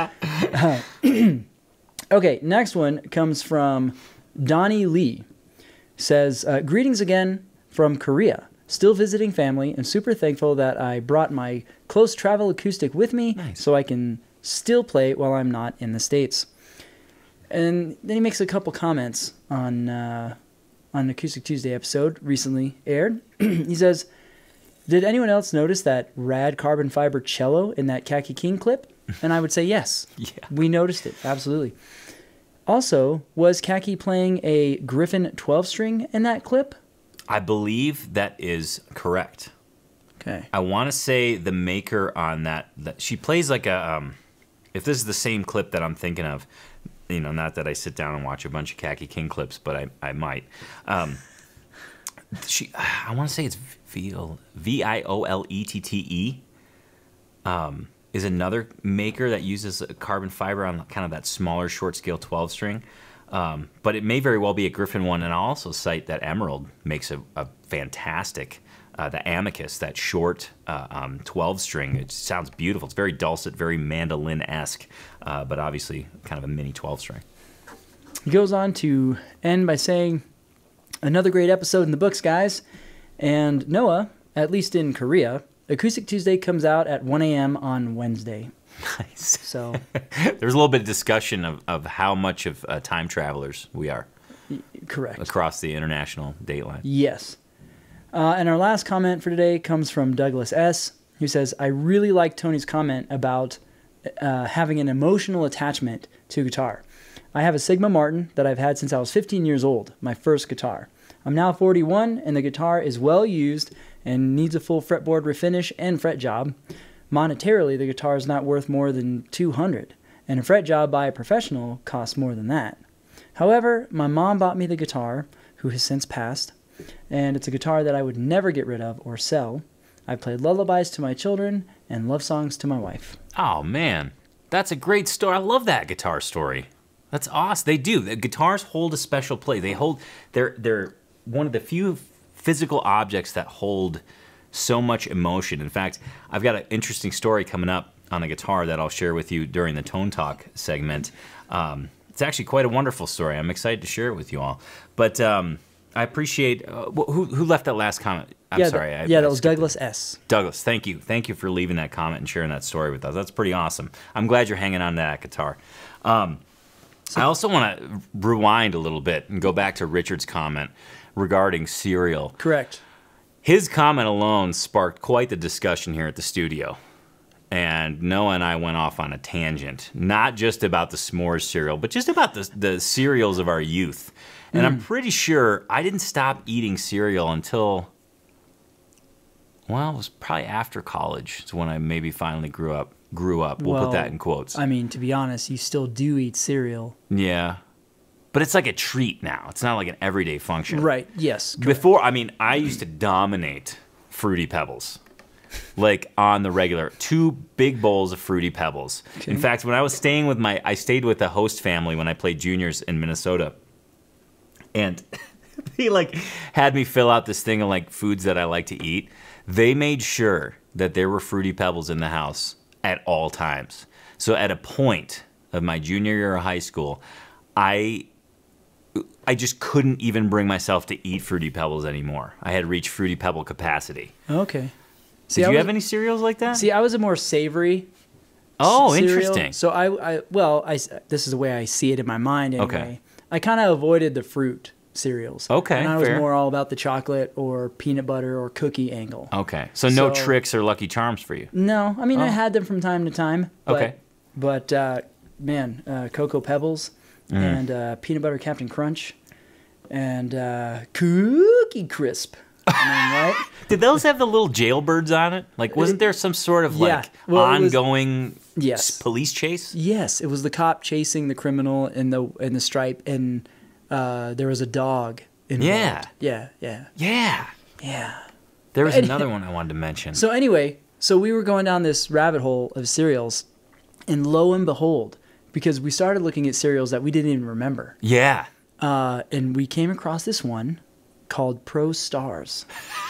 Okay, next one comes from Donnie Lee. Says, greetings again from Korea. Still visiting family and super thankful that I brought my close travel acoustic with me so I can still play while I'm not in the States. And then he makes a couple comments on Acoustic Tuesday episode recently aired. He says, did anyone else notice that rad carbon fiber cello in that Khaki King clip? And I would say yes. Yeah. We noticed it, absolutely. Also, was Khaki playing a Griffin 12-string in that clip? I believe that is correct. Okay. I want to say the maker on that she plays like a, if this is the same clip that I'm thinking of, you know, not that I sit down and watch a bunch of Khaki King clips, but I might. I want to say it's VIOLETTE. Is another maker that uses a carbon fiber on kind of that smaller short scale 12 string. But it may very well be a Griffin one, and I'll also cite that Emerald makes a fantastic, the Amicus, that short 12 string. It sounds beautiful. It's very dulcet, very mandolin-esque, but obviously kind of a mini 12 string. He goes on to end by saying, another great episode in the books, guys. And Noah, at least in Korea, Acoustic Tuesday comes out at 1 a.m. on Wednesday. Nice. So There's a little bit of discussion of how much of time travelers we are correct. across the international date line. Yes. And our last comment for today comes from Douglas S., who says, I really like Tony's comment about having an emotional attachment to guitar. I have a Sigma Martin that I've had since I was 15 years old, my first guitar. I'm now 41, and the guitar is well used and needs a full fretboard refinish and fret job. Monetarily, the guitar is not worth more than $200, and a fret job by a professional costs more than that. However, my mom bought me the guitar, who has since passed, and it's a guitar that I would never get rid of or sell. I've played lullabies to my children and love songs to my wife. Oh, man. That's a great story. I love that guitar story. That's awesome. They do. The guitars hold a special place. They're one of the few physical objects that hold so much emotion. In fact, I've got an interesting story coming up on a guitar that I'll share with you during the Tone Talk segment. It's actually quite a wonderful story. I'm excited to share it with you all. But I appreciate who left that last comment. I'm sorry. That was Douglas S. Douglas, thank you. Thank you for leaving that comment and sharing that story with us. That's pretty awesome. I'm glad you're hanging on to that guitar. I also want to rewind a little bit and go back to Richard's comment regarding cereal. Correct. His comment alone sparked quite the discussion here at the studio. And Noah and I went off on a tangent, not just about the s'mores cereal, but just about the cereals of our youth. And I'm pretty sure I didn't stop eating cereal until, well, it was probably after college. It's when I maybe finally grew up. We'll put that in quotes. I mean, to be honest, you still do eat cereal. Yeah. But it's like a treat now. It's not like an everyday function. Right, yes. Correct. Before, I used to dominate Fruity Pebbles. Like on the regular, 2 big bowls of Fruity Pebbles. Okay. In fact, when I was staying with I stayed with a host family when I played juniors in Minnesota. And they had me fill out this thing of foods that I like to eat. They made sure that there were Fruity Pebbles in the house at all times. So at a point of my junior year of high school, I just couldn't even bring myself to eat Fruity Pebbles anymore. I had reached Fruity Pebble capacity. Okay. Did you have any cereals like that? See, I was a more savory cereal. Interesting. So this is the way I see it in my mind anyway. Okay. I kind of avoided the fruit cereals. Okay, and I was fair. more all about the chocolate or peanut butter or cookie angle. Okay. So no Trix or Lucky Charms for you? No. I mean, I had them from time to time. But, okay. But, Cocoa Pebbles and peanut butter Captain Crunch and Cookie Crisp. Right? Did those have the little jailbirds on it? Wasn't there some sort of ongoing police chase? Yes, it was the cop chasing the criminal in the stripe, and there was a dog involved. Yeah. There was another one I wanted to mention. So anyway, we were going down this rabbit hole of cereals, and lo and behold, because we started looking at cereals that we didn't even remember. Yeah. And we came across this one called Pro Stars.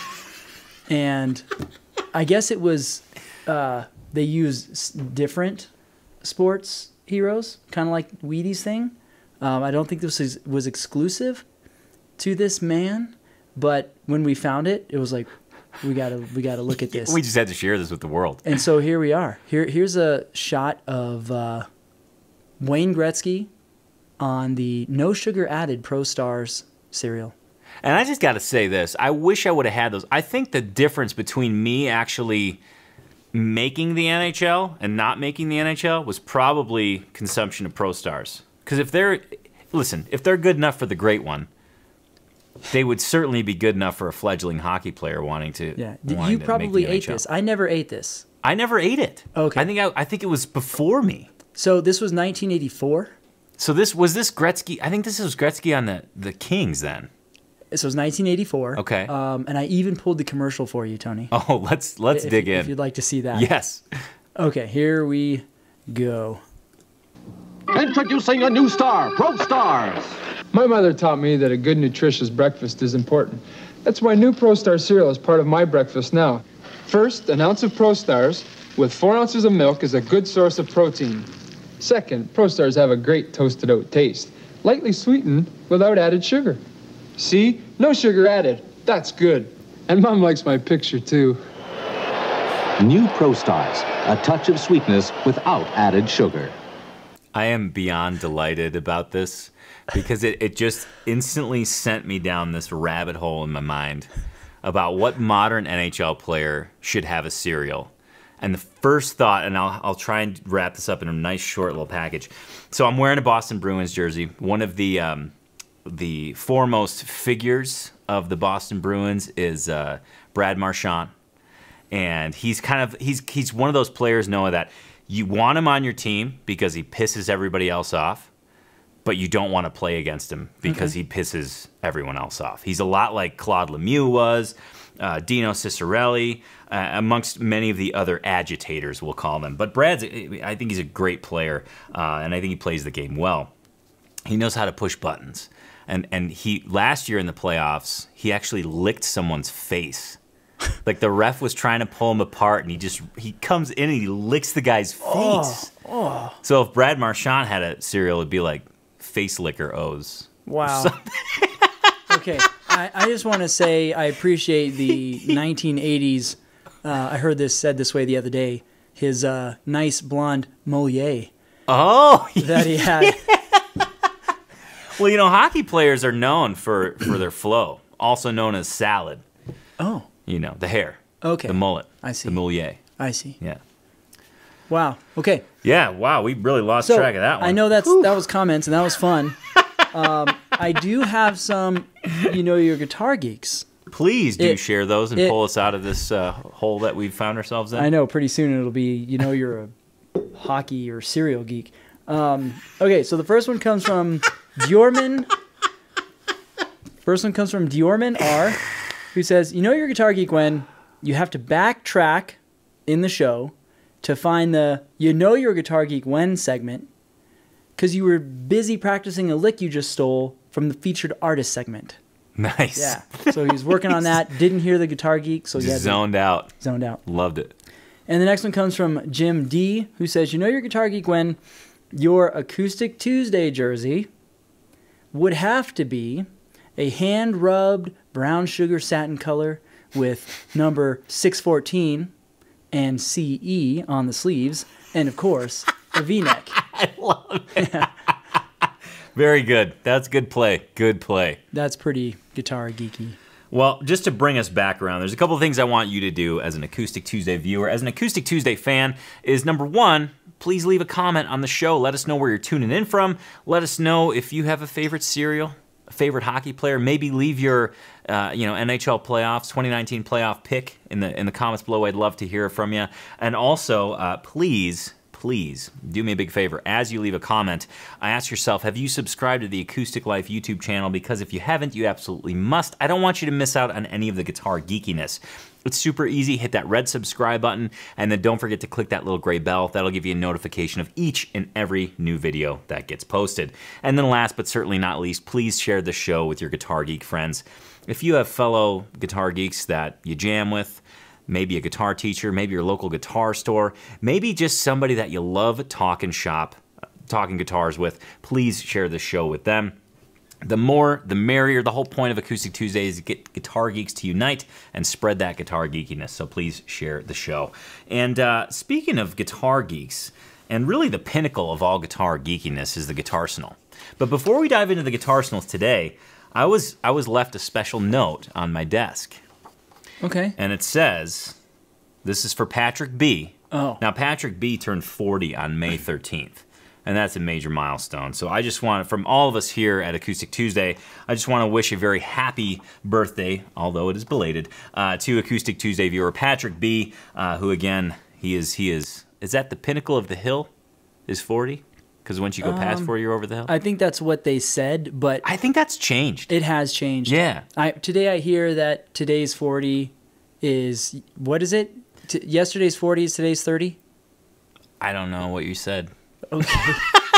And I guess it was, they use different sports heroes, kind of like Wheaties thing. I don't think this was exclusive to this man, but when we found it, it was like, we gotta look at this. We just had to share this with the world. And so here we are. Here's a shot of Wayne Gretzky on the no sugar added Pro Stars cereal. And I just got to say this. I wish I would have had those. I think the difference between me actually making the NHL and not making the NHL was probably consumption of Pro Stars. Because if they're good enough for the great one, they would certainly be good enough for a fledgling hockey player wanting to. Yeah, you probably ate this. I never ate this. I never ate it. Okay, I think it was before me. So this was 1984. So this Gretzky. I think this was Gretzky on the Kings then. So it was 1984. Okay. And I even pulled the commercial for you, Tony. Oh, let's dig in. If you'd like to see that. Yes. Okay, here we go. Introducing a new star, Pro Stars. My mother taught me that a good, nutritious breakfast is important. That's why new Pro Star cereal is part of my breakfast now. First, an ounce of Pro Stars with 4 ounces of milk is a good source of protein. Second, Pro Stars have a great toasted oat taste, lightly sweetened without added sugar. See? No sugar added. That's good. And Mom likes my picture, too. New ProStars, a touch of sweetness without added sugar. I am beyond delighted about this because it just instantly sent me down this rabbit hole in my mind about what modern NHL player should have a cereal. And the first thought, and I'll try and wrap this up in a nice short little package. So I'm wearing a Boston Bruins jersey. One of the foremost figures of the Boston Bruins is Brad Marchand. And he's he's one of those players, Noah, that you want him on your team because he pisses everybody else off, but you don't want to play against him because he pisses everyone else off. He's a lot like Claude Lemieux was, Dino Ciccarelli, amongst many of the other agitators, we'll call them. But I think he's a great player, and I think he plays the game well. He knows how to push buttons. And he last year in the playoffs, he actually licked someone's face. Like the ref was trying to pull him apart, and he comes in and he licks the guy's face. So if Brad Marchand had a cereal, it'd be like Face Licker O's. Wow. Okay, I just want to say I appreciate the 1980s. I heard this said this way the other day. His nice blonde Moliere. Oh, that he had. Well, you know, hockey players are known for their flow, also known as salad. Oh. You know, the hair. Okay. The mullet. I see. The Moliere. I see. Yeah. Wow. Okay. Yeah, wow, we really lost track of that one. I know that was comments, and that was fun. I do have some, your guitar geeks. Please do share those and pull us out of this hole that we've found ourselves in. I know, pretty soon it'll be, you're a hockey or cereal geek. Okay, so the first one comes from Diorman. First one comes from Diorman R, who says, you're a guitar geek when you have to backtrack in the show to find the you're a guitar geek when segment because you were busy practicing a lick you just stole from the featured artist segment. Nice. Yeah. So he was working on that, didn't hear the guitar geek, so he had zoned out. Zoned out. Loved it. And the next one comes from Jim D, who says, you're a guitar geek when your Acoustic Tuesday jersey would have to be a hand-rubbed brown sugar satin color with number 614 and CE on the sleeves, and of course, a V-neck. I love it. Very good. That's good play. Good play. That's pretty guitar geeky. Well, just to bring us back around, there's a couple of things I want you to do as an Acoustic Tuesday viewer, as an Acoustic Tuesday fan, is number one, please leave a comment on the show. Let us know where you're tuning in from. Let us know if you have a favorite cereal, a favorite hockey player. Maybe leave your NHL playoffs, 2019 playoff pick in the comments below. I'd love to hear from you. And also, please do me a big favor. As you leave a comment, ask yourself, have you subscribed to the Acoustic Life YouTube channel? Because if you haven't, you absolutely must. I don't want you to miss out on any of the guitar geekiness. It's super easy. Hit that red subscribe button, and then don't forget to click that little gray bell. That'll give you a notification of each and every new video that gets posted. And then last but certainly not least, please share the show with your guitar geek friends. If you have fellow guitar geeks that you jam with, maybe a guitar teacher, maybe your local guitar store, maybe just somebody that you love talking guitars with, please share this show with them. The more, the merrier. The whole point of Acoustic Tuesday is to get guitar geeks to unite and spread that guitar geekiness, so please share the show. And speaking of guitar geeks, and really the pinnacle of all guitar geekiness is the Guitarsenal. But before we dive into the Guitarsenals today, I was left a special note on my desk. Okay. And it says, this is for Patrick B. Oh. Now, Patrick B turned 40 on May 13th, and that's a major milestone. So I just want, from all of us here at Acoustic Tuesday, I just want to wish a very happy birthday, although it is belated, to Acoustic Tuesday viewer Patrick B, who again, he is that the pinnacle of the hill, is 40? Because once you go past 40, you're over the hill? I think that's what they said, but I think that's changed. It has changed. Yeah. Today I hear that today's 40 is, what is it? Yesterday's 40 is today's 30? I don't know what you said. Okay.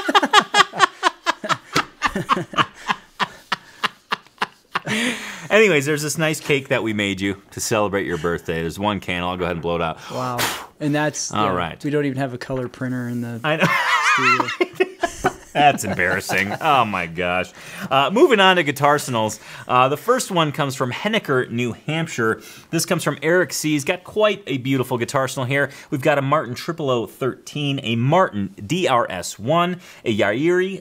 Anyways, there's this nice cake that we made you to celebrate your birthday. There's one candle. I'll go ahead and blow it out. Wow. And that's... All right. We don't even have a color printer in the I know. studio. That's embarrassing. Oh my gosh. Moving on to Guitarsenals. The first one comes from Henniker, New Hampshire. This comes from Eric C. He's got quite a beautiful Guitarsenal here. We've got a Martin 00013, a Martin DRS1, a Yairi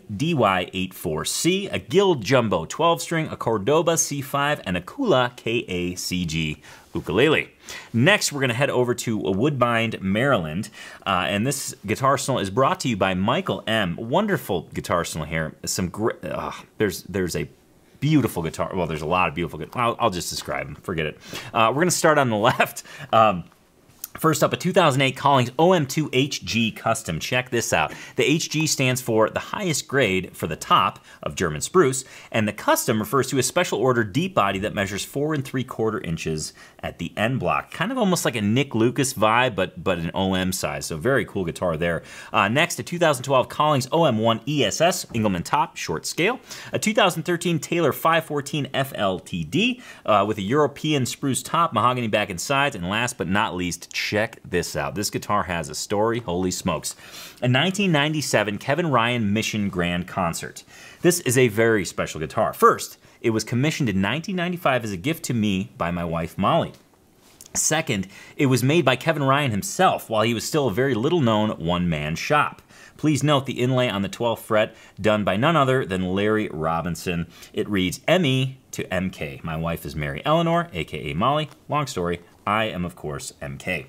DY84C, a Guild Jumbo 12-string, a Cordoba C5, and a Kula KACG ukulele. Next, we're going to head over to Woodbine, Maryland, and this Guitarsenal is brought to you by Michael M. Wonderful Guitarsenal here. Some great. There's a beautiful guitar. Well, there's a lot of beautiful. I'll just describe them. Forget it. We're going to start on the left. First up, a 2008 Collings OM2 HG Custom. Check this out. The HG stands for the highest grade for the top of German spruce, and the custom refers to a special order deep body that measures 4 3/4 inches at the end block. Kind of almost like a Nick Lucas vibe, but an OM size. So very cool guitar there. Next, a 2012 Collings OM1 ESS Engelmann top, short scale. A 2013 Taylor 514 FLTD with a European spruce top, mahogany back and sides, and last but not least, check this out. This guitar has a story, holy smokes. A 1997 Kevin Ryan Mission Grand Concert. This is a very special guitar. First, it was commissioned in 1995 as a gift to me by my wife, Molly. Second, it was made by Kevin Ryan himself while he was still a very little-known one-man shop. Please note the inlay on the 12th fret done by none other than Larry Robinson. It reads ME to MK. My wife is Mary Eleanor, aka Molly. Long story, I am, of course, MK.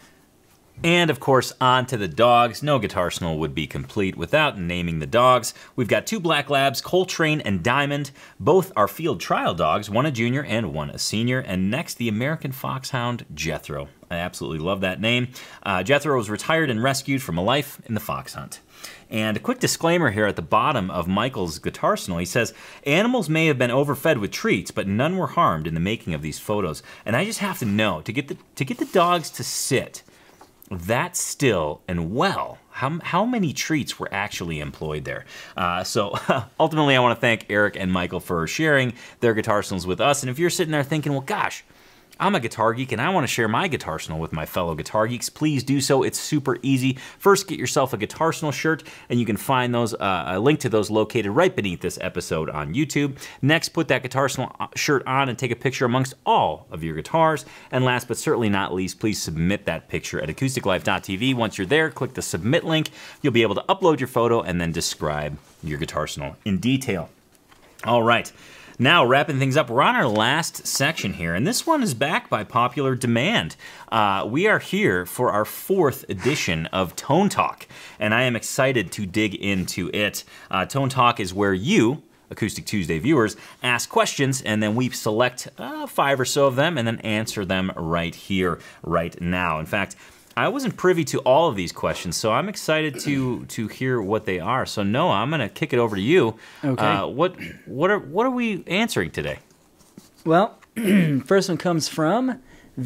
And, of course, on to the dogs. No Guitarsenal would be complete without naming the dogs. We've got 2 Black Labs, Coltrane and Diamond. Both are field trial dogs, one a junior and one a senior. And next, the American Foxhound, Jethro. I absolutely love that name. Jethro was retired and rescued from a life in the fox hunt. And a quick disclaimer here at the bottom of Michael's Guitarsenal. He says, animals may have been overfed with treats, but none were harmed in the making of these photos. And I just have to know, to get the dogs to sit that still and well, how many treats were actually employed there? So ultimately, I want to thank Eric and Michael for sharing their Guitarsenals with us. And if you're sitting there thinking, well, gosh, I'm a guitar geek and I want to share my Guitarsenal with my fellow guitar geeks, please do so. It's super easy. First, get yourself a Guitarsenal shirt, and you can find those a link to those located right beneath this episode on YouTube. Next, put that Guitarsenal shirt on and take a picture amongst all of your guitars. And last but certainly not least, please submit that picture at acousticlife.tv. Once you're there, click the submit link. You'll be able to upload your photo and then describe your Guitarsenal in detail. All right. Now, wrapping things up, we're on our last section here, and this one is back by popular demand. We are here for our 4th edition of Tone Talk, and I am excited to dig into it. Tone Talk is where you, Acoustic Tuesday viewers, ask questions, and then we select 5 or so of them and then answer them right here, right now. In fact, I wasn't privy to all of these questions, so I'm excited to hear what they are. So Noah, I'm going to kick it over to you. Okay. What are we answering today? Well, first one comes from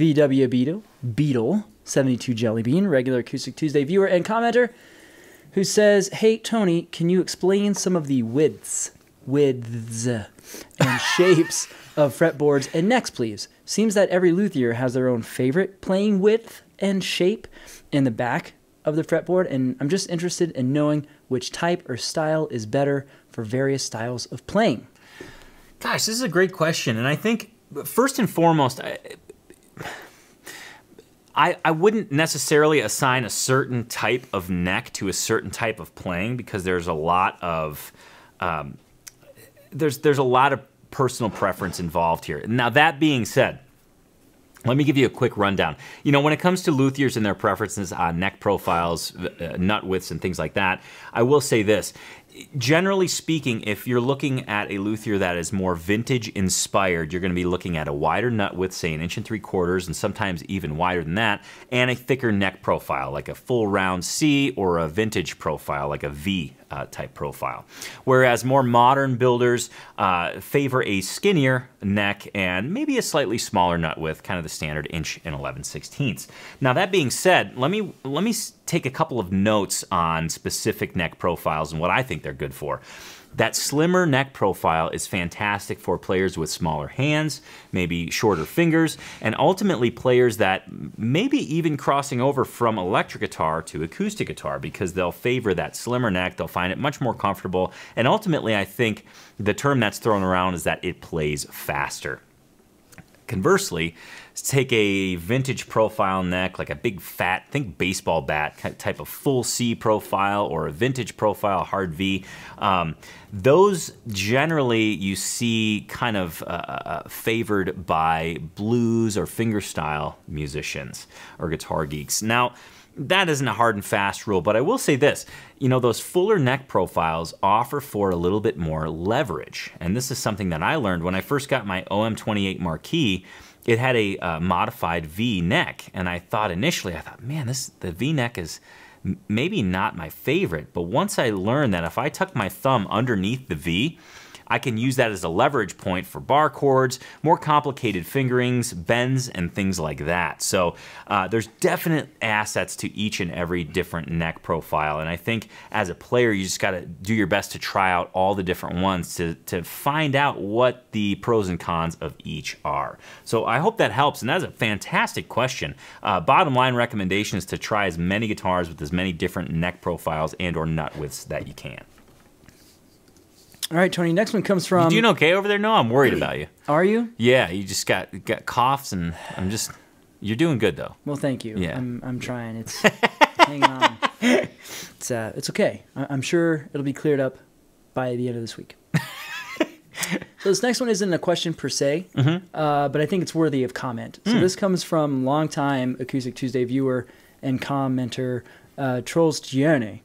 VW Beetle 72 Jellybean, regular Acoustic Tuesday viewer and commenter, who says, "Hey Tony, can you explain some of the widths and shapes of fretboards and necks, please? Seems that every luthier has their own favorite playing width and shape in the back of the fretboard, and I'm just interested in knowing which type or style is better for various styles of playing." Gosh, this is a great question, and I think first and foremost, I wouldn't necessarily assign a certain type of neck to a certain type of playing, because there's a lot of there's a lot of personal preference involved here. Now, that being said, let me give you a quick rundown. You know, when it comes to luthiers and their preferences on neck profiles, nut widths, and things like that, I will say this. Generally speaking, if you're looking at a luthier that is more vintage inspired, you're going to be looking at a wider nut width, say 1 3/4 inches, and sometimes even wider than that, and a thicker neck profile, like a full round C, or a vintage profile, like a V type profile. Whereas more modern builders favor a skinnier neck and maybe a slightly smaller nut width, kind of the standard 1 11/16. Now, that being said, let me take a couple of notes on specific neck profiles and what I think they're good for. That slimmer neck profile is fantastic for players with smaller hands, maybe shorter fingers, and ultimately players that maybe even crossing over from electric guitar to acoustic guitar, because they'll favor that slimmer neck, they'll find it much more comfortable, and ultimately I think the term that's thrown around is that it plays faster. Conversely, take a vintage profile neck, like a big fat, think baseball bat type of full C profile, or a vintage profile hard V. Those generally you see kind of favored by blues or fingerstyle musicians or guitar geeks. Now, that isn't a hard and fast rule, but I will say this, you know, those fuller neck profiles offer for a little bit more leverage. And this is something that I learned when I first got my OM28 Marquis. It had a modified V neck, and I thought initially, man, the V neck is maybe not my favorite, but once I learned that if I tuck my thumb underneath the V, I can use that as a leverage point for bar chords, more complicated fingerings, bends, and things like that. So there's definite assets to each and every different neck profile, and I think as a player, you just got to do your best to try out all the different ones to find out what the pros and cons of each are. So I hope that helps, and that's a fantastic question. Bottom line recommendation is to try as many guitars with as many different neck profiles and or nut widths that you can. All right, Tony, next one comes from... You doing okay over there? No, I'm worried about you. Are you? Yeah, you just got coughs, and you're doing good, though. Well, thank you. Yeah. I'm trying. It's hang on. It's okay. I'm sure it'll be cleared up by the end of this week. So this next one isn't a question per se, but I think it's worthy of comment. So this comes from longtime Acoustic Tuesday viewer and commenter, Trolls Gierne.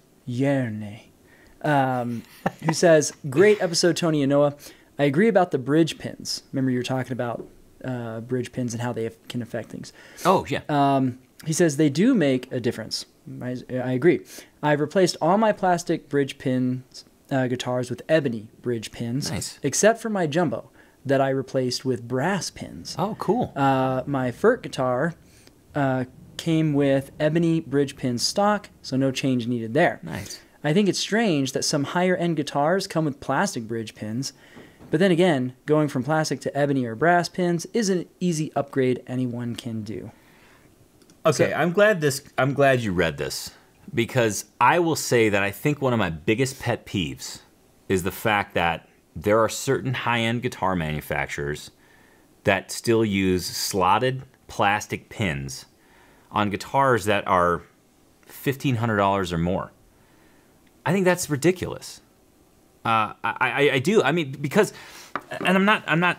Who says, great episode, Tony and Noah. I agree about the bridge pins. Remember you were talking about bridge pins and how they can affect things. Oh, yeah. He says, they do make a difference. I agree. I've replaced all my plastic bridge pins guitars with ebony bridge pins. Nice. Except for my jumbo that I replaced with brass pins. Oh, cool. My FERT guitar came with ebony bridge pins stock, so no change needed there. Nice. I think it's strange that some higher-end guitars come with plastic bridge pins, but then again, going from plastic to ebony or brass pins is an easy upgrade anyone can do. Okay, so, I'm glad you read this, because I will say that I think one of my biggest pet peeves is the fact that there are certain high-end guitar manufacturers that still use slotted plastic pins on guitars that are $1,500 or more. I think that's ridiculous. I do. I mean, because, and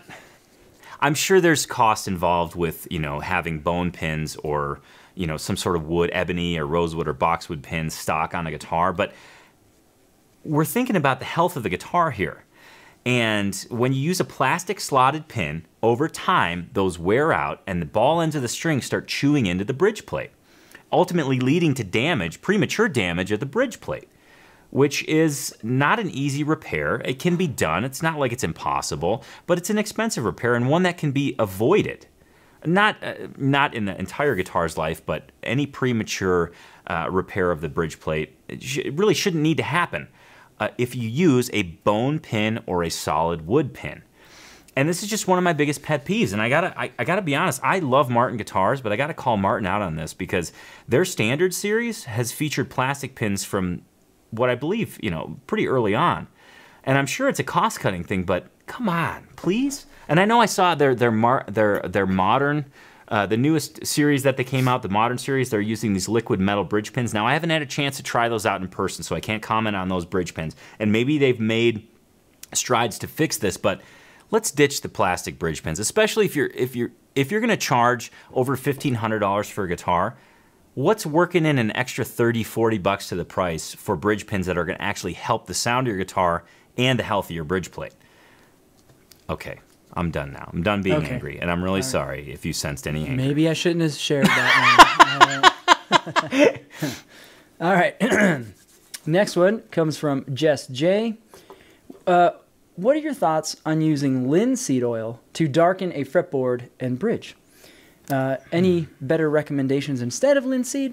I'm sure there's cost involved with, you know, having bone pins or, you know, some sort of wood, ebony or rosewood or boxwood pins stock on a guitar, but we're thinking about the health of the guitar here. And when you use a plastic slotted pin, over time, those wear out and the ball ends of the string start chewing into the bridge plate, ultimately leading to damage, premature damage of the bridge plate, which is not an easy repair. It can be done. It's not like it's impossible, but it's an expensive repair and one that can be avoided. Not in the entire guitar's life, but any premature repair of the bridge plate, it really shouldn't need to happen if you use a bone pin or a solid wood pin. And this is just one of my biggest pet peeves. And I gotta be honest, I love Martin guitars, but I gotta call Martin out on this because their standard series has featured plastic pins from what I believe, you know, pretty early on. And I'm sure it's a cost-cutting thing, but come on, please. And I know I saw their modern, the newest series that they came out, the modern series, they're using these liquid metal bridge pins. Now, I haven't had a chance to try those out in person, so I can't comment on those bridge pins. And maybe they've made strides to fix this, but let's ditch the plastic bridge pins, especially if you're gonna charge over $1,500 for a guitar. What's working in an extra $30, $40 to the price for bridge pins that are going to actually help the sound of your guitar and the health of your bridge plate? Okay, I'm done now. I'm done being angry, and I'm really sorry if you sensed any anger. Maybe I shouldn't have shared that one. All right. Next one comes from Jess J. What are your thoughts on using linseed oil to darken a fretboard and bridge? Any better recommendations instead of linseed?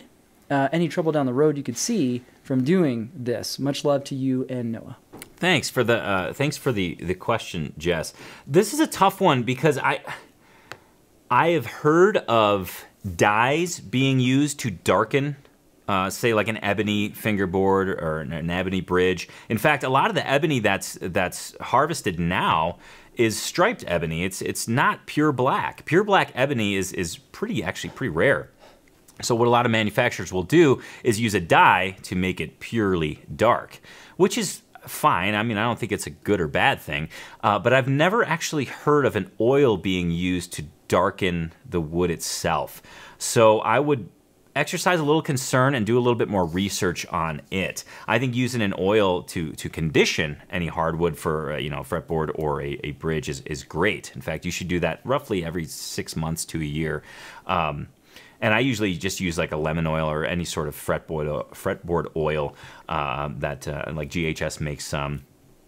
any trouble down the road you could see from doing this. Much love to you and Noah. Thanks for the question, Jess. This is a tough one because I have heard of dyes being used to darken, say like an ebony fingerboard or an ebony bridge. In fact, a lot of the ebony that's harvested now is striped ebony. It's not pure black. Pure black ebony is actually pretty rare. So what a lot of manufacturers will do is use a dye to make it purely dark, which is fine. I mean, I don't think it's a good or bad thing, but I've never actually heard of an oil being used to darken the wood itself. So I would exercise a little concern and do a little bit more research on it. I think using an oil to condition any hardwood for fretboard or a bridge is great. In fact, you should do that roughly every 6 months to a year. And I usually just use like a lemon oil or any sort of fretboard oil that like GHS makes some.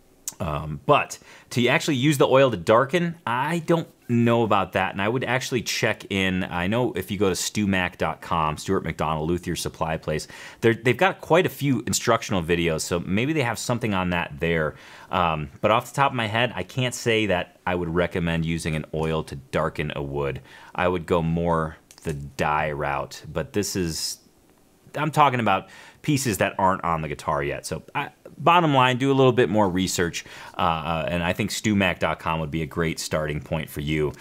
But to actually use the oil to darken, I don't know about that. And I would actually check in. I know if you go to StuMac.com, Stuart McDonald Luthier Supply Place, they've got quite a few instructional videos. So maybe they have something on that there. But off the top of my head, I can't say that I would recommend using an oil to darken a wood. I would go more the dye route, but I'm talking about pieces that aren't on the guitar yet. So bottom line, do a little bit more research, and I think StuMac.com would be a great starting point for you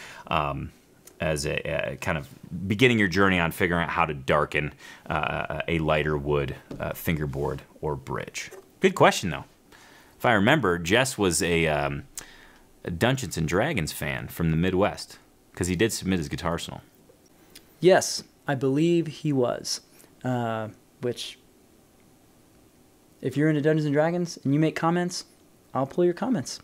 as a kind of beginning your journey on figuring out how to darken a lighter wood fingerboard or bridge. Good question, though. If I remember, Jess was a Dungeons & Dragons fan from the Midwest, because he did submit his guitar arsenal. Yes, I believe he was. Which, if you're into Dungeons & Dragons and you make comments, I'll pull your comments.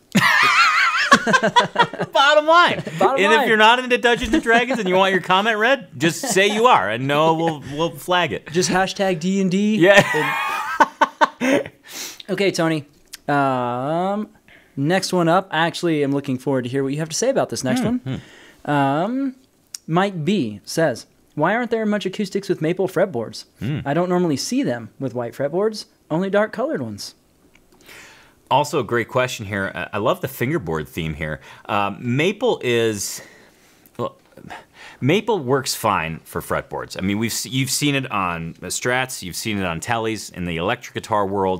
Bottom line. If you're not into Dungeons & Dragons and you want your comment read, just say you are, and Noah will flag it. Just hashtag D&D. Yeah. Okay, Tony. Next one up. Actually, I'm looking forward to hear what you have to say about this next one. Mike B says, why aren't there much acoustics with maple fretboards? I don't normally see them with white fretboards, only dark colored ones. Also a great question here. I love the fingerboard theme here. Maple works fine for fretboards. I mean, you've seen it on Strats, you've seen it on Tellys in the electric guitar world.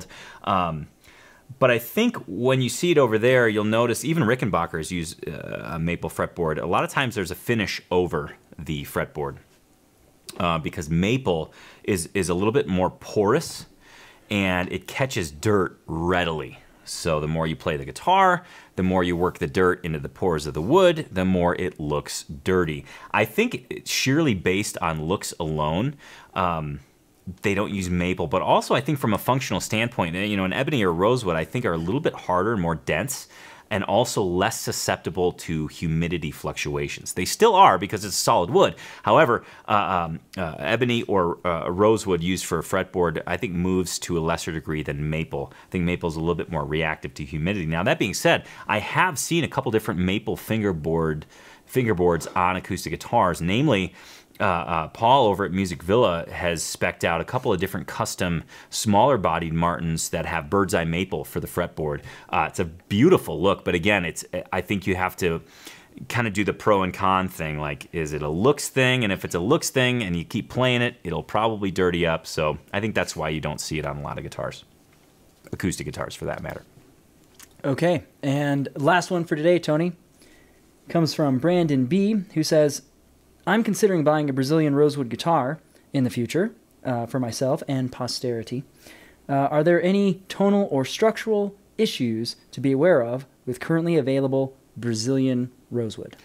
But I think when you see it over there, you'll notice even Rickenbackers use a maple fretboard. A lot of times there's a finish over the fretboard because maple is a little bit more porous and it catches dirt readily. So the more you play the guitar, the more you work the dirt into the pores of the wood, the more it looks dirty. I think it's sheerly based on looks alone. They don't use maple, but also I think from a functional standpoint, an ebony or rosewood I think are a little bit harder and more dense and also less susceptible to humidity fluctuations. They still are because it's solid wood. However, ebony or rosewood used for a fretboard I think moves to a lesser degree than maple. I think maple is a little bit more reactive to humidity. Now that being said, I have seen a couple different maple fingerboards on acoustic guitars, namely Paul over at Music Villa has spec'd out a couple of different custom smaller bodied Martins that have bird's eye maple for the fretboard. It's a beautiful look, but again, I think you have to kind of do the pro and con thing. Like, is it a looks thing? And if it's a looks thing and you keep playing it, it'll probably dirty up. So I think that's why you don't see it on a lot of guitars, acoustic guitars for that matter. Okay, and last one for today, Tony, comes from Brandon B, who says, I'm considering buying a Brazilian rosewood guitar in the future for myself and posterity. Are there any tonal or structural issues to be aware of with currently available Brazilian rosewood?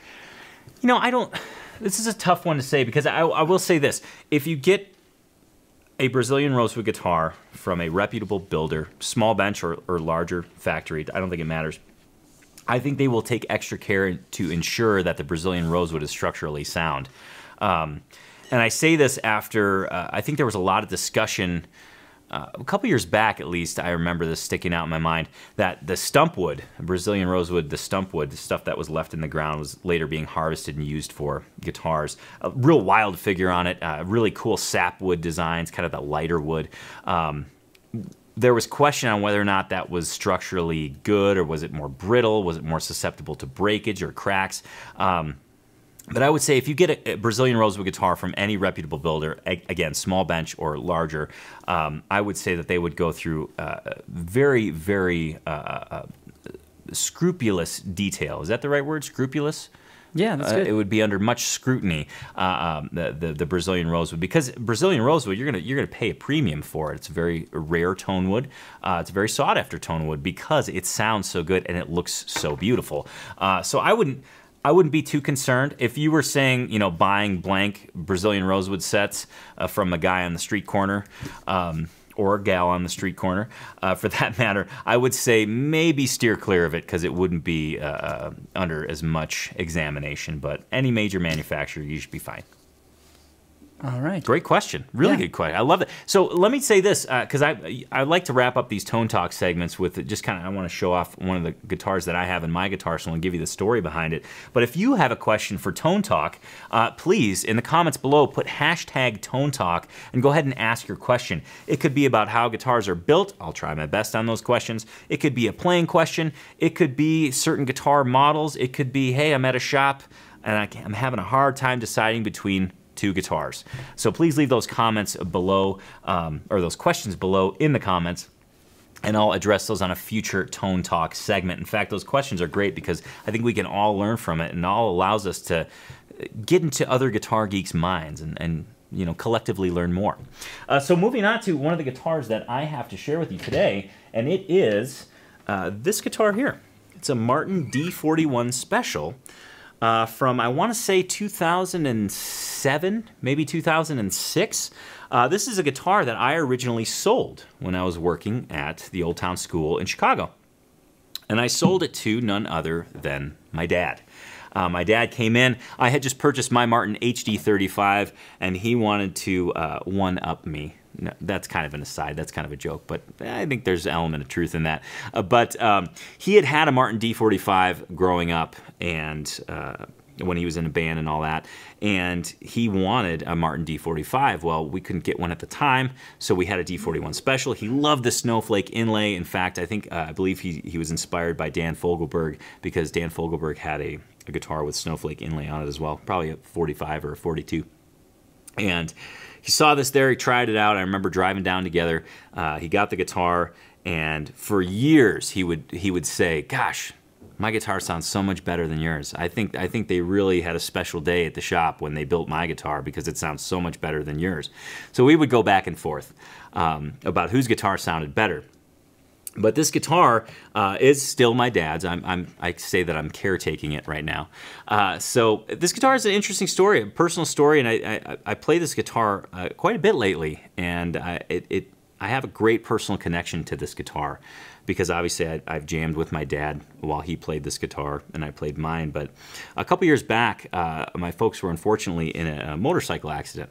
This is a tough one to say because I will say this. If you get a Brazilian rosewood guitar from a reputable builder, small bench or larger factory, I don't think it matters. I think they will take extra care to ensure that the Brazilian rosewood is structurally sound. And I say this after, I think there was a lot of discussion a couple years back, at least, I remember this sticking out in my mind, that the stump wood, Brazilian rosewood, the stump wood, the stuff that was left in the ground, was later being harvested and used for guitars. A real wild figure on it, really cool sapwood designs, kind of that lighter wood. There was question on whether or not that was structurally good, or was it more brittle, was it more susceptible to breakage or cracks. But I would say if you get a Brazilian rosewood guitar from any reputable builder, again, small bench or larger, I would say that they would go through very, very scrupulous detail. Is that the right word, scrupulous? Yeah, that's good. It would be under much scrutiny, the Brazilian rosewood, because Brazilian rosewood, you're gonna pay a premium for it. It's a very rare tone wood. It's a very sought after tone wood because it sounds so good and it looks so beautiful. So I wouldn't be too concerned if you were saying, you know, buying blank Brazilian rosewood sets from a guy on the street corner. Or a gal on the street corner, for that matter. I would say maybe steer clear of it because it wouldn't be under as much examination. But any major manufacturer, you should be fine. All right. Great question. Really good question. I love it. So let me say this, because I like to wrap up these Tone Talk segments with just kind of, I want to show off one of the guitars that I have in my guitar, so I'll give you the story behind it. But if you have a question for Tone Talk, please, in the comments below, put hashtag Tone Talk and go ahead and ask your question. It could be about how guitars are built. I'll try my best on those questions. It could be a playing question. It could be certain guitar models. It could be, hey, I'm at a shop and I'm having a hard time deciding between two guitars. So please leave those comments below, or those questions below in the comments, and I'll address those on a future Tone Talk segment. In fact, those questions are great because I think we can all learn from it, and it all allows us to get into other guitar geeks' minds and you know, collectively learn more. So moving on to one of the guitars that I have to share with you today, and it is this guitar here. It's a Martin D41 Special. From, I want to say, 2007, maybe 2006. This is a guitar that I originally sold when I was working at the Old Town School in Chicago. And I sold it to none other than my dad. My dad came in. I had just purchased my Martin HD35, and he wanted to one-up me. No, that's kind of an aside. That's kind of a joke, but I think there's an element of truth in that. But he had a Martin D45 growing up, and when he was in a band and all that, and he wanted a Martin D45. Well, we couldn't get one at the time, so we had a D41 Special. He loved the snowflake inlay. In fact, I believe he was inspired by Dan Fogelberg, because Dan Fogelberg had a guitar with snowflake inlay on it as well, probably a 45 or a 42. And he saw this there, he tried it out. I remember driving down together. He got the guitar, and for years he would say, gosh, my guitar sounds so much better than yours. I think they really had a special day at the shop when they built my guitar because it sounds so much better than yours. So we would go back and forth about whose guitar sounded better. But this guitar is still my dad's. I say that I'm caretaking it right now. So this guitar is an interesting story, a personal story, and I play this guitar quite a bit lately, and I have a great personal connection to this guitar because obviously I've jammed with my dad while he played this guitar and I played mine. But a couple years back, my folks were unfortunately in a motorcycle accident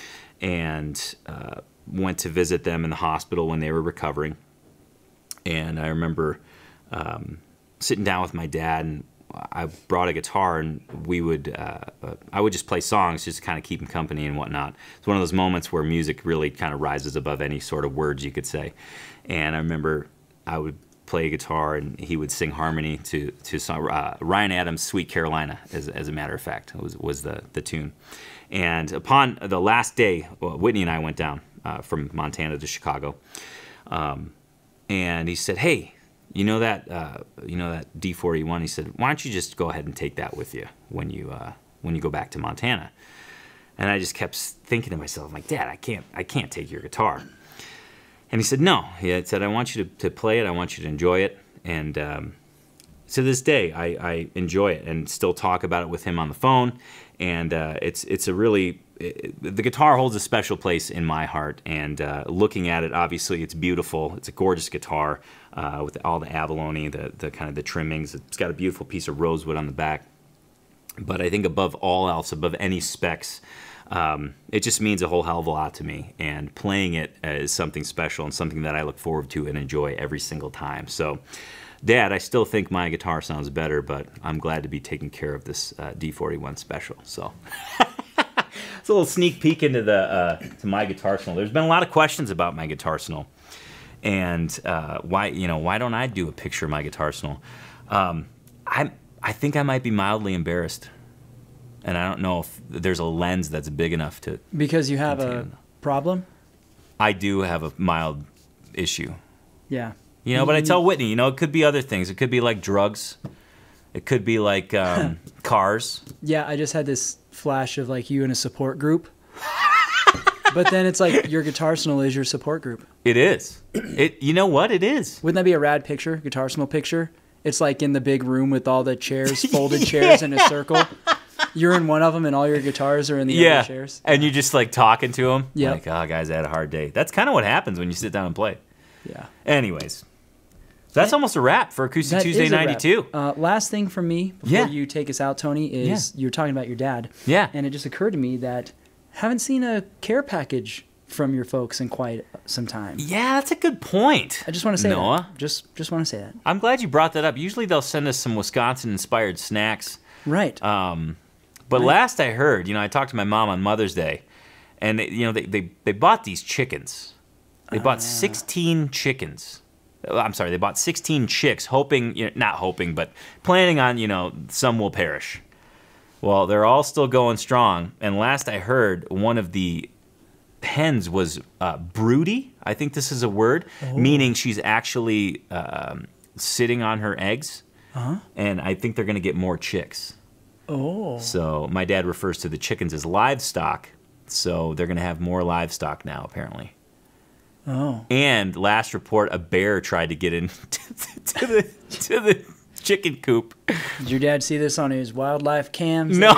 and went to visit them in the hospital when they were recovering. And I remember sitting down with my dad, and I brought a guitar, and I would just play songs just to kind of keep him company and whatnot. It's one of those moments where music really kind of rises above any sort of words you could say. And I remember I would play guitar, and he would sing harmony to Ryan Adams' "Sweet Carolina," as a matter of fact, was the tune. And upon the last day, Whitney and I went down from Montana to Chicago. And he said, "Hey, you know that D41?" He said, "Why don't you just go ahead and take that with you when you go back to Montana?" And I just kept thinking to myself, I'm like, "Dad, I can't take your guitar." And he said, "No." He said, "I want you to play it. I want you to enjoy it." And to this day, I enjoy it and still talk about it with him on the phone. And it's a really the guitar holds a special place in my heart, and looking at it, obviously it's beautiful. It's a gorgeous guitar with all the abalone, the kind of the trimmings. It's got a beautiful piece of rosewood on the back. But I think above all else, above any specs, it just means a whole hell of a lot to me. And playing it is something special and something that I look forward to and enjoy every single time. So, Dad, I still think my guitar sounds better, but I'm glad to be taking care of this D41 special. So. It's a little sneak peek into to my guitarsenal. There's been a lot of questions about my guitarsenal, and why don't I do a picture of my guitarsenal? I think I might be mildly embarrassed, and I don't know if there's a lens that's big enough to. Because you have a problem? I do have a mild issue. Yeah. But I tell Whitney, it could be other things. It could be like drugs. It could be like cars. Yeah, I just had this flash of like you in a support group. But then it's like your guitarsenal is your support group. It is. You know what? It is. Wouldn't that be a rad picture, guitarsenal picture? It's like in the big room with all the chairs, folded chairs in a circle. You're in one of them and all your guitars are in the other chairs. And you're just like talking to them. Yeah. Like, oh, guys, I had a hard day. That's kind of what happens when you sit down and play. Yeah. Anyways. That's almost a wrap for Acoustic Tuesday 92. Last thing from me before you take us out, Tony, is you're talking about your dad. Yeah. And it just occurred to me that haven't seen a care package from your folks in quite some time. Yeah, that's a good point. I just want to say Noah. that. Just want to say that. I'm glad you brought that up. Usually they'll send us some Wisconsin-inspired snacks. Right. But last I heard, I talked to my mom on Mother's Day, and they bought these chickens. They bought 16 chickens. I'm sorry, they bought 16 chicks, hoping, not hoping, but planning on, some will perish. Well, they're all still going strong, and last I heard, one of the hens was broody. I think this is a word, meaning she's actually sitting on her eggs, and I think they're going to get more chicks. Oh. So my dad refers to the chickens as livestock, so they're going to have more livestock now, apparently. Oh. And last report, a bear tried to get into to the chicken coop. Did your dad see this on his wildlife cams? No.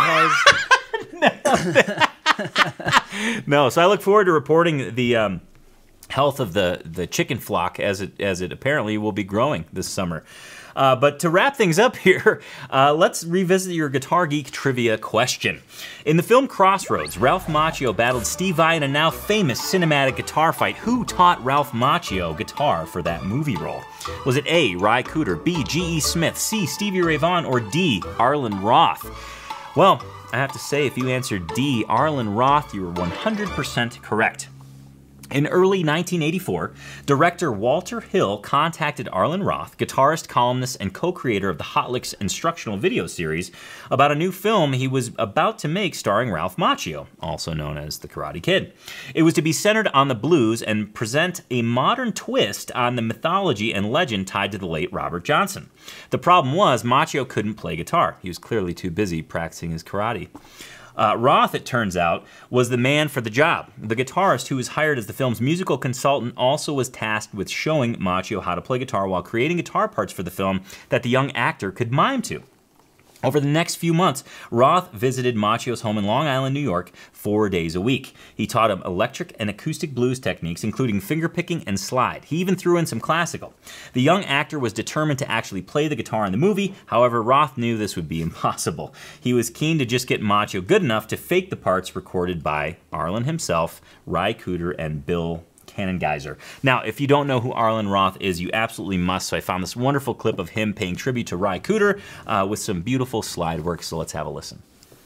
No. So I look forward to reporting the health of the chicken flock as it apparently will be growing this summer. But to wrap things up here, let's revisit your Guitar Geek trivia question. In the film Crossroads, Ralph Macchio battled Steve Vai in a now famous cinematic guitar fight. Who taught Ralph Macchio guitar for that movie role? Was it A, Ry Cooder, B, G.E. Smith, C, Stevie Ray Vaughan, or D, Arlen Roth? Well, I have to say, if you answered D, Arlen Roth, you were 100% correct. In early 1984, director Walter Hill contacted Arlen Roth, guitarist, columnist, and co-creator of the Hot Licks instructional video series, about a new film he was about to make starring Ralph Macchio, also known as The Karate Kid. It was to be centered on the blues and present a modern twist on the mythology and legend tied to the late Robert Johnson. The problem was Macchio couldn't play guitar. He was clearly too busy practicing his karate. Roth, it turns out, was the man for the job. The guitarist who was hired as the film's musical consultant also was tasked with showing Macchio how to play guitar while creating guitar parts for the film that the young actor could mime to. Over the next few months, Roth visited Macchio's home in Long Island, New York, 4 days a week. He taught him electric and acoustic blues techniques, including fingerpicking and slide. He even threw in some classical. The young actor was determined to actually play the guitar in the movie. However, Roth knew this would be impossible. He was keen to just get Macchio good enough to fake the parts recorded by Arlen himself, Ry Cooder, and Bill Cannon Geyser. Now, if you don't know who Arlen Roth is, you absolutely must. So I found this wonderful clip of him paying tribute to Ry Cooder with some beautiful slide work. So let's have a listen.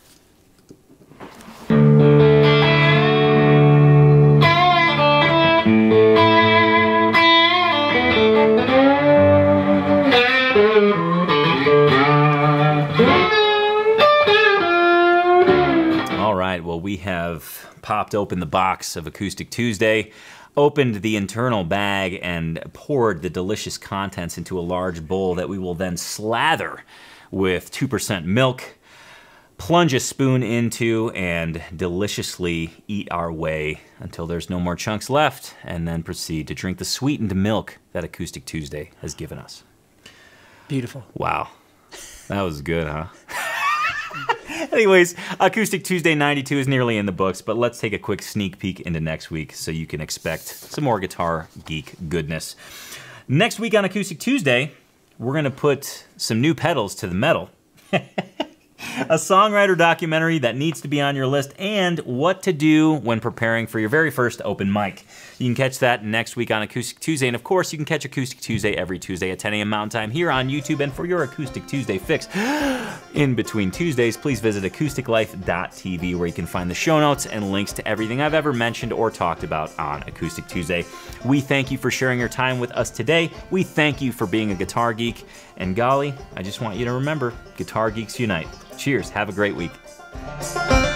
All right, well, we have popped open the box of Acoustic Tuesday, opened the internal bag, and poured the delicious contents into a large bowl that we will then slather with 2% milk, plunge a spoon into, and deliciously eat our way until there's no more chunks left, and then proceed to drink the sweetened milk that Acoustic Tuesday has given us. Beautiful. Wow. That was good, huh? Anyways, Acoustic Tuesday 92 is nearly in the books, but let's take a quick sneak peek into next week so you can expect some more Guitar Geek goodness. Next week on Acoustic Tuesday, we're going to put some new pedals to the metal. a songwriter documentary that needs to be on your list, and what to do when preparing for your very first open mic. You can catch that next week on Acoustic Tuesday, and of course, you can catch Acoustic Tuesday every Tuesday at 10 a.m. Mountain Time here on YouTube. And for your Acoustic Tuesday fix in between Tuesdays, please visit acousticlife.tv, where you can find the show notes and links to everything I've ever mentioned or talked about on Acoustic Tuesday. We thank you for sharing your time with us today. We thank you for being a guitar geek. And golly, I just want you to remember, Guitar Geeks Unite. Cheers. Have a great week.